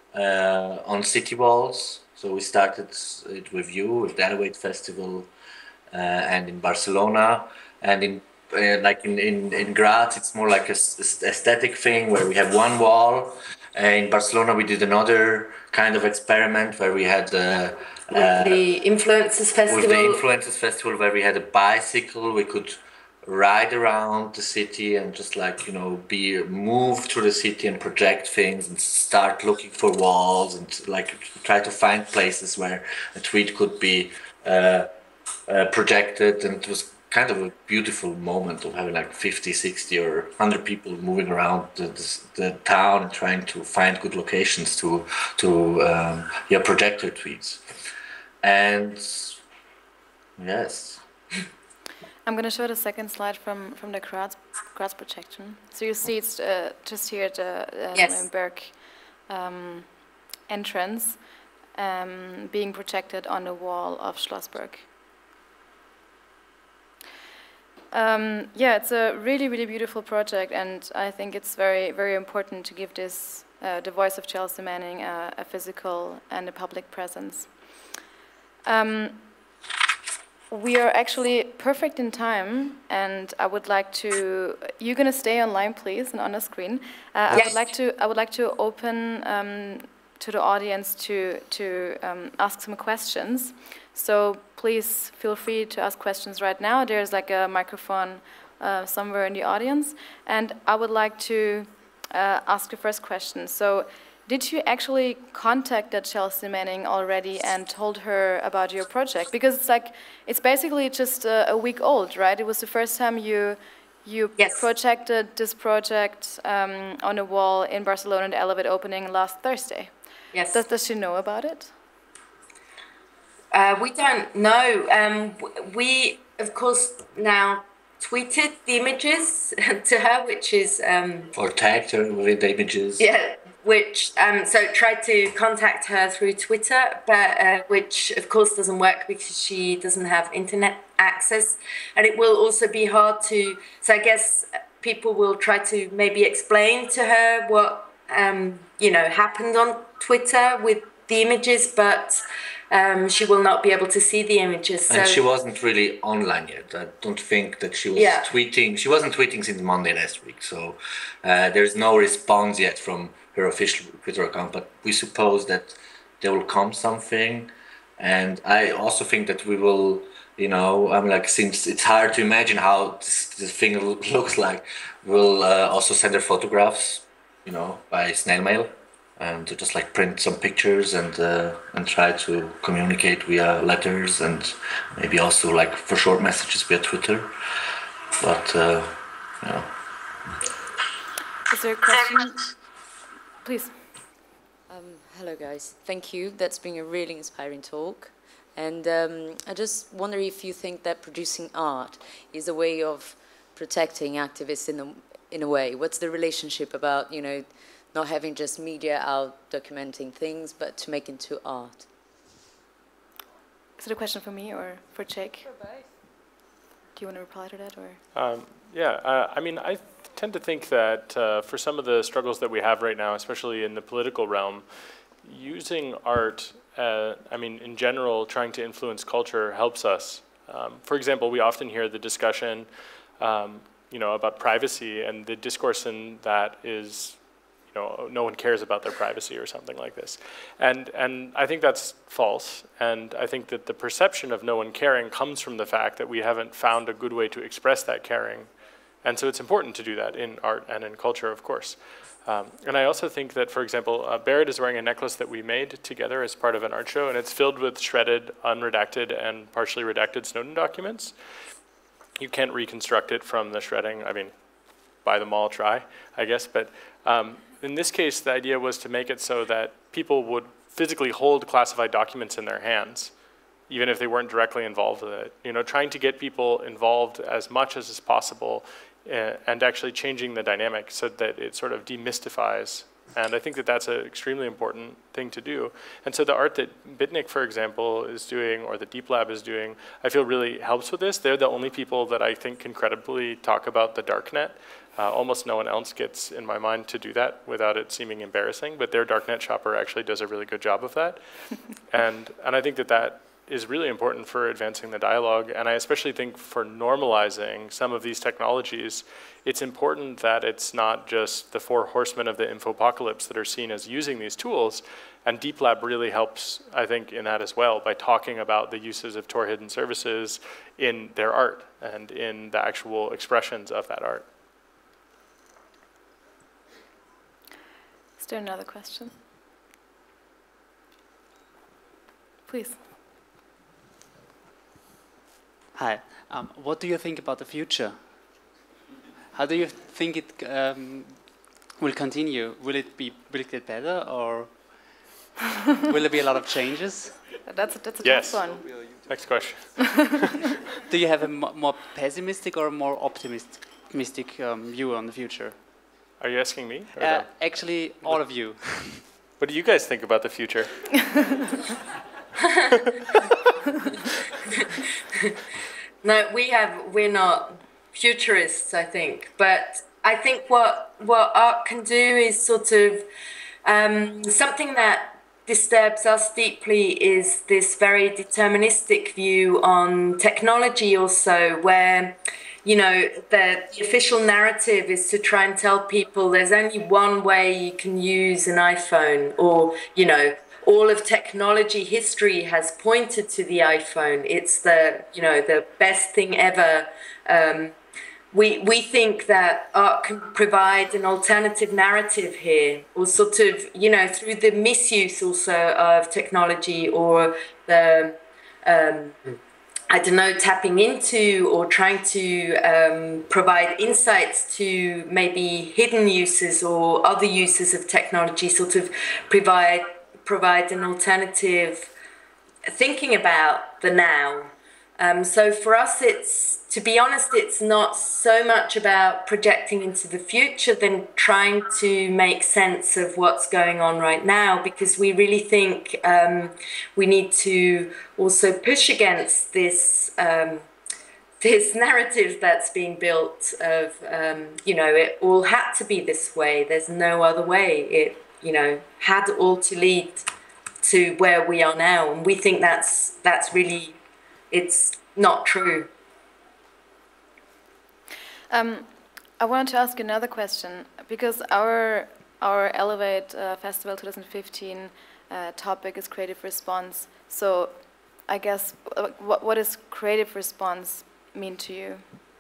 uh, on city walls. So we started it with you, with the Elevate Festival, uh, and in Barcelona, and in uh, like in, in, in Graz, it's more like a aesthetic thing where we have one wall. Uh, in Barcelona, we did another kind of experiment where we had uh, With the Influencers Festival. With the Influencers Festival, where we had a bicycle, we could ride around the city and just like, you know, be move through the city and project things and start looking for walls and like try to find places where a tweet could be uh, uh, projected. And it was kind of a beautiful moment of having like fifty, sixty or one hundred people moving around the, the, the town and trying to find good locations to, to um, yeah, project their tweets. And yes. I'm going to show the second slide from, from the Graz, Graz projection. So you see it's uh, just here at the uh, yes. Nuremberg um, entrance um, being projected on the wall of Schlossberg. Um, yeah, it's a really, really beautiful project, and I think it's very, very important to give this, uh, the voice of Chelsea Manning, uh, a physical and a public presence. Um, we are actually perfect in time, and I would like to. You're gonna stay online, please, and on the screen. Uh, yes. I would like to. I would like to open um, to the audience to to um, ask some questions. So please feel free to ask questions right now. There's like a microphone uh, somewhere in the audience, and I would like to uh, ask the first question. So, did you actually contact that Chelsea Manning already and told her about your project? Because it's like, it's basically just a, a week old, right? It was the first time you you Yes. projected this project um, on a wall in Barcelona at the Elevate opening last Thursday. Yes. Does, does she know about it? Uh, we don't know. Um, w- we, of course, now tweeted the images to her, which is... Um, Or tagged her with the images. yeah, which... Um, so tried to contact her through Twitter, but uh, which, of course, doesn't work because she doesn't have internet access. And it will also be hard to... So I guess people will try to maybe explain to her what, um, you know, happened on Twitter with the images, but... Um, she will not be able to see the images. So. And she wasn't really online yet. I don't think that she was Yeah. tweeting. She wasn't tweeting since Monday last week. So uh, there's no response yet from her official Twitter account. But we suppose that there will come something. And I also think that we will, you know, I'm like, since it's hard to imagine how this, this thing looks like, we'll uh, also send her photographs, you know, by snail mail. And to just like print some pictures and uh, and try to communicate via letters and maybe also like for short messages via Twitter. But uh, you know. Is there a question? Please. Um, hello guys, thank you. That's been a really inspiring talk. And um, I just wonder if you think that producing art is a way of protecting activists in a, in a way. What's the relationship about, you know, not having just media out documenting things, but to make into art? Is it a question for me or for Jake? For both. Do you want to reply to that, or? Um, yeah, uh, I mean, I th tend to think that uh, for some of the struggles that we have right now, especially in the political realm, using art, uh, I mean, in general, trying to influence culture helps us. Um, for example, we often hear the discussion, um, you know, about privacy, and the discourse in that is, you know, no one cares about their privacy or something like this. And, and I think that's false. And I think that the perception of no one caring comes from the fact that we haven't found a good way to express that caring. And so it's important to do that in art and in culture, of course. Um, and I also think that, for example, uh, Barrett is wearing a necklace that we made together as part of an art show, and it's filled with shredded, unredacted, and partially redacted Snowden documents. You can't reconstruct it from the shredding. I mean, buy them all, try, I guess. But um, in this case, the idea was to make it so that people would physically hold classified documents in their hands, even if they weren't directly involved with it. You know, trying to get people involved as much as is possible uh, and actually changing the dynamic so that it sort of demystifies. And I think that that's an extremely important thing to do. And so the art that Bitnik, for example, is doing, or the Deep Lab is doing, I feel really helps with this. They're the only people that I think can credibly talk about the darknet. Uh, almost no one else gets, in my mind, to do that without it seeming embarrassing, but their darknet shopper actually does a really good job of that. and, and I think that that is really important for advancing the dialogue, and I especially think for normalizing some of these technologies, it's important that it's not just the four horsemen of the infopocalypse that are seen as using these tools, and Deep Lab really helps, I think, in that as well, by talking about the uses of Tor hidden services in their art and in the actual expressions of that art. Is there another question? Please. Hi. Um, what do you think about the future? How do you think it um, will continue? Will it be? Will it get better, or will there be a lot of changes? That's a, that's a yes. tough one. Next question. Do you have a mo more pessimistic or a more optimistic um, view on the future? Are you asking me? Or Uh, actually, all of you. What do you guys think about the future? No, we have, we're not futurists, I think, but I think what, what art can do is sort of, um, something that disturbs us deeply is this very deterministic view on technology also, where, you know, the, the official narrative is to try and tell people there's only one way you can use an iPhone, or, you know, all of technology history has pointed to the iPhone. It's the, you know, the best thing ever. Um, we we think that art can provide an alternative narrative here, or sort of, you know, through the misuse also of technology, or the um, I don't know, tapping into or trying to um, provide insights to maybe hidden uses or other uses of technology, sort of provide provide an alternative thinking about the now. Um, so for us, it's, to be honest, it's not so much about projecting into the future than trying to make sense of what's going on right now, because we really think um, we need to also push against this um, this narrative that's being built of, um, you know, it all had to be this way. There's no other way. It, you know, had all to lead to where we are now. And we think that's that's really, it's not true. Um, I wanted to ask another question, because our our Elevate uh, Festival twenty fifteen uh, topic is creative response. So I guess, uh, what, what does creative response mean to you?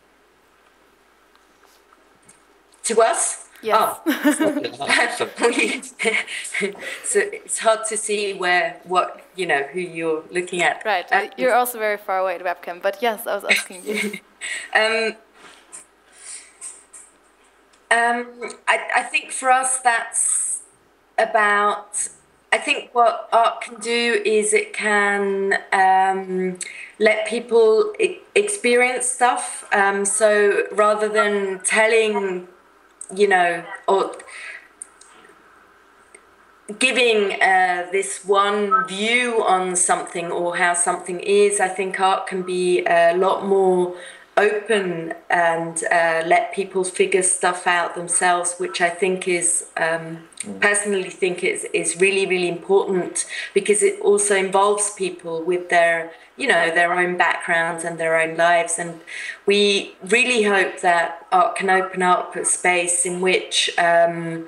To us? Yes. Oh. So it's hard to see where, what, you know, who you're looking at. Right. Uh, you're also very far away at webcam, but yes, I was asking you. um, um, I, I think for us that's about, I think what art can do is it can um, let people e- experience stuff. Um, so rather than telling, you know, or giving uh, this one view on something or how something is, I think art can be a lot more open and uh, let people figure stuff out themselves, which I think is, um, personally think is, is really, really important, because it also involves people with their, you know, their own backgrounds and their own lives. And we really hope that art can open up a space in which, um,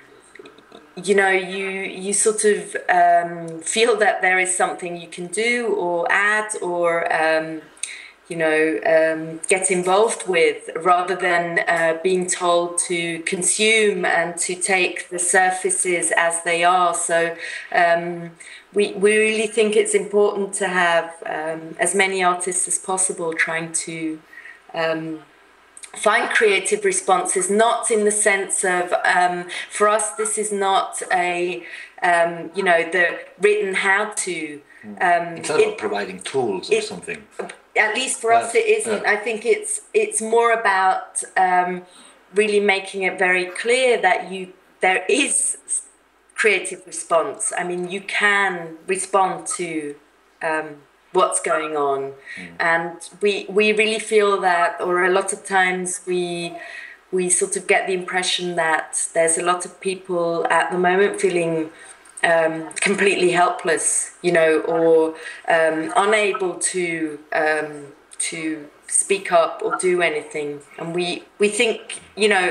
you know, you you sort of um, feel that there is something you can do or add or, um, you know, um, get involved with, rather than uh, being told to consume and to take the surfaces as they are. So um, we, we really think it's important to have um, as many artists as possible trying to um, find creative responses, not in the sense of, um, for us, this is not a, um, you know, the written how-to. Um, Instead it, of providing tools or it, something. At least for us, it isn't. Yeah. I think it's it's more about um, really making it very clear that you there is creative response. I mean, you can respond to um, what's going on, mm. and we we really feel that, or a lot of times we we sort of get the impression that there's a lot of people at the moment feeling Um, completely helpless, you know, or um, unable to um, to speak up or do anything. And we we think, you know,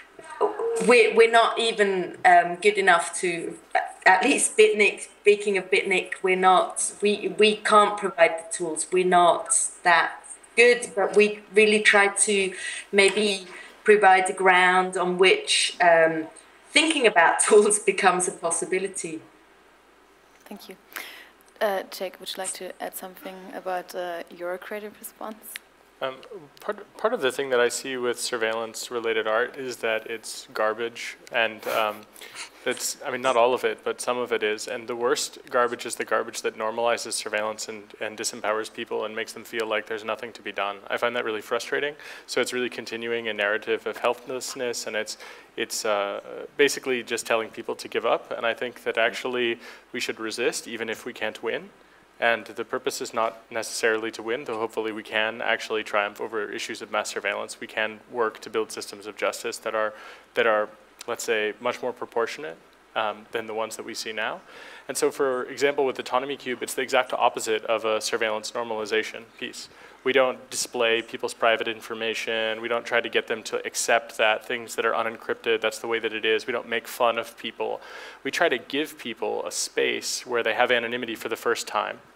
we're we're not even um, good enough to, at least Bitnik. Speaking of Bitnik, we're not. We we can't provide the tools. We're not that good, but we really try to maybe provide the ground on which Um, thinking about tools becomes a possibility. Thank you. Uh, Jake, would you like to add something about uh, your creative response? Um, part, part of the thing that I see with surveillance-related art is that it's garbage, and um, it's, I mean, not all of it, but some of it is. And the worst garbage is the garbage that normalizes surveillance and, and disempowers people and makes them feel like there's nothing to be done. I find that really frustrating. So it's really continuing a narrative of helplessness, and it's, it's uh, basically just telling people to give up. And I think that actually we should resist, even if we can't win. And the purpose is not necessarily to win, though hopefully we can actually triumph over issues of mass surveillance. We can work to build systems of justice that are, that are let's say, much more proportionate um, than the ones that we see now. And so, for example, with Autonomy Cube, it's the exact opposite of a surveillance normalization piece. We don't display people's private information. We don't try to get them to accept that things that are unencrypted, that's the way that it is. We don't make fun of people. We try to give people a space where they have anonymity for the first time.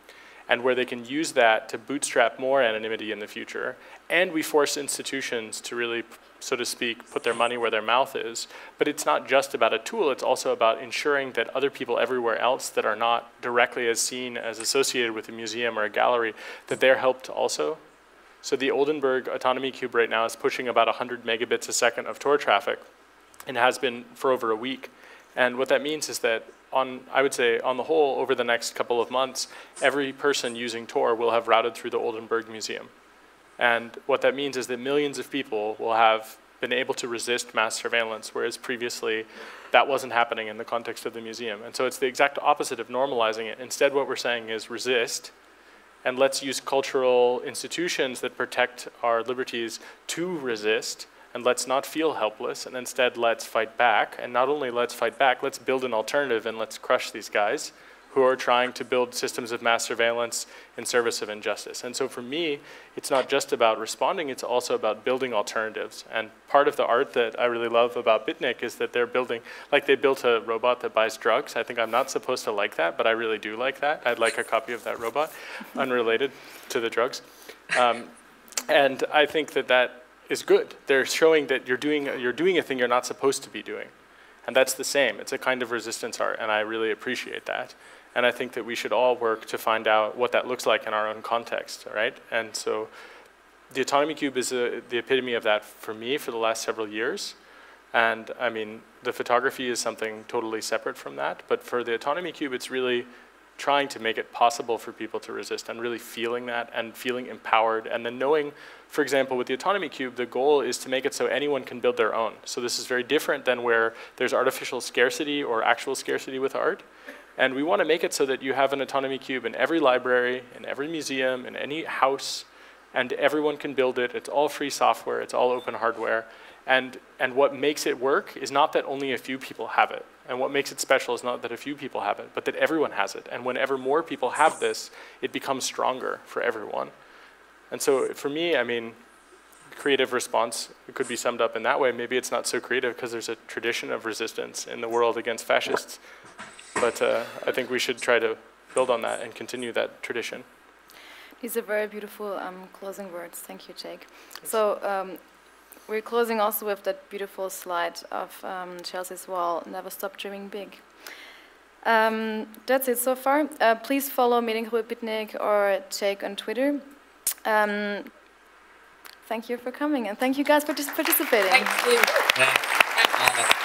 and where they can use that to bootstrap more anonymity in the future. And we force institutions to really, so to speak, put their money where their mouth is. But it's not just about a tool, it's also about ensuring that other people everywhere else that are not directly as seen as associated with a museum or a gallery, that they're helped also. So the Oldenburg Autonomy Cube right now is pushing about one hundred megabits a second of Tor traffic, and has been for over a week. And what that means is that on, I would say, on the whole, over the next couple of months, every person using Tor will have routed through the Oldenburg Museum. And what that means is that millions of people will have been able to resist mass surveillance, whereas previously that wasn't happening in the context of the museum. And so it's the exact opposite of normalizing it. Instead, what we're saying is resist, and let's use cultural institutions that protect our liberties to resist, and let's not feel helpless, and instead let's fight back. And not only let's fight back, let's build an alternative and let's crush these guys who are trying to build systems of mass surveillance in service of injustice. And so for me, it's not just about responding, it's also about building alternatives. And part of the art that I really love about Bitnik is that they're building, like they built a robot that buys drugs. I think I'm not supposed to like that, but I really do like that. I'd like a copy of that robot, unrelated to the drugs. Um, and I think that that is good. They're showing that you're doing, you're doing a thing you're not supposed to be doing. And that's the same. It's a kind of resistance art, and I really appreciate that. And I think that we should all work to find out what that looks like in our own context, right? And so the Autonomy Cube is a, the epitome of that for me for the last several years. And I mean, the photography is something totally separate from that. But for the Autonomy Cube, it's really trying to make it possible for people to resist and really feeling that and feeling empowered. And then knowing, for example, with the Autonomy Cube, the goal is to make it so anyone can build their own. So this is very different than where there's artificial scarcity or actual scarcity with art. And we want to make it so that you have an Autonomy Cube in every library, in every museum, in any house, and everyone can build it. It's all free software, it's all open hardware. And, and what makes it work is not that only a few people have it. And what makes it special is not that a few people have it, but that everyone has it. And whenever more people have this, it becomes stronger for everyone. And so for me, I mean, creative response, it could be summed up in that way. Maybe it's not so creative because there's a tradition of resistance in the world against fascists. But uh, I think we should try to build on that and continue that tradition. These are very beautiful um, closing words. Thank you, Jake. So um, we're closing also with that beautiful slide of um, Chelsea's wall, never stop dreaming big. Um, that's it so far. Uh, please follow Mediengruppe Bitnik or Jake on Twitter. Um, thank you for coming, and thank you guys for participating. Thank you.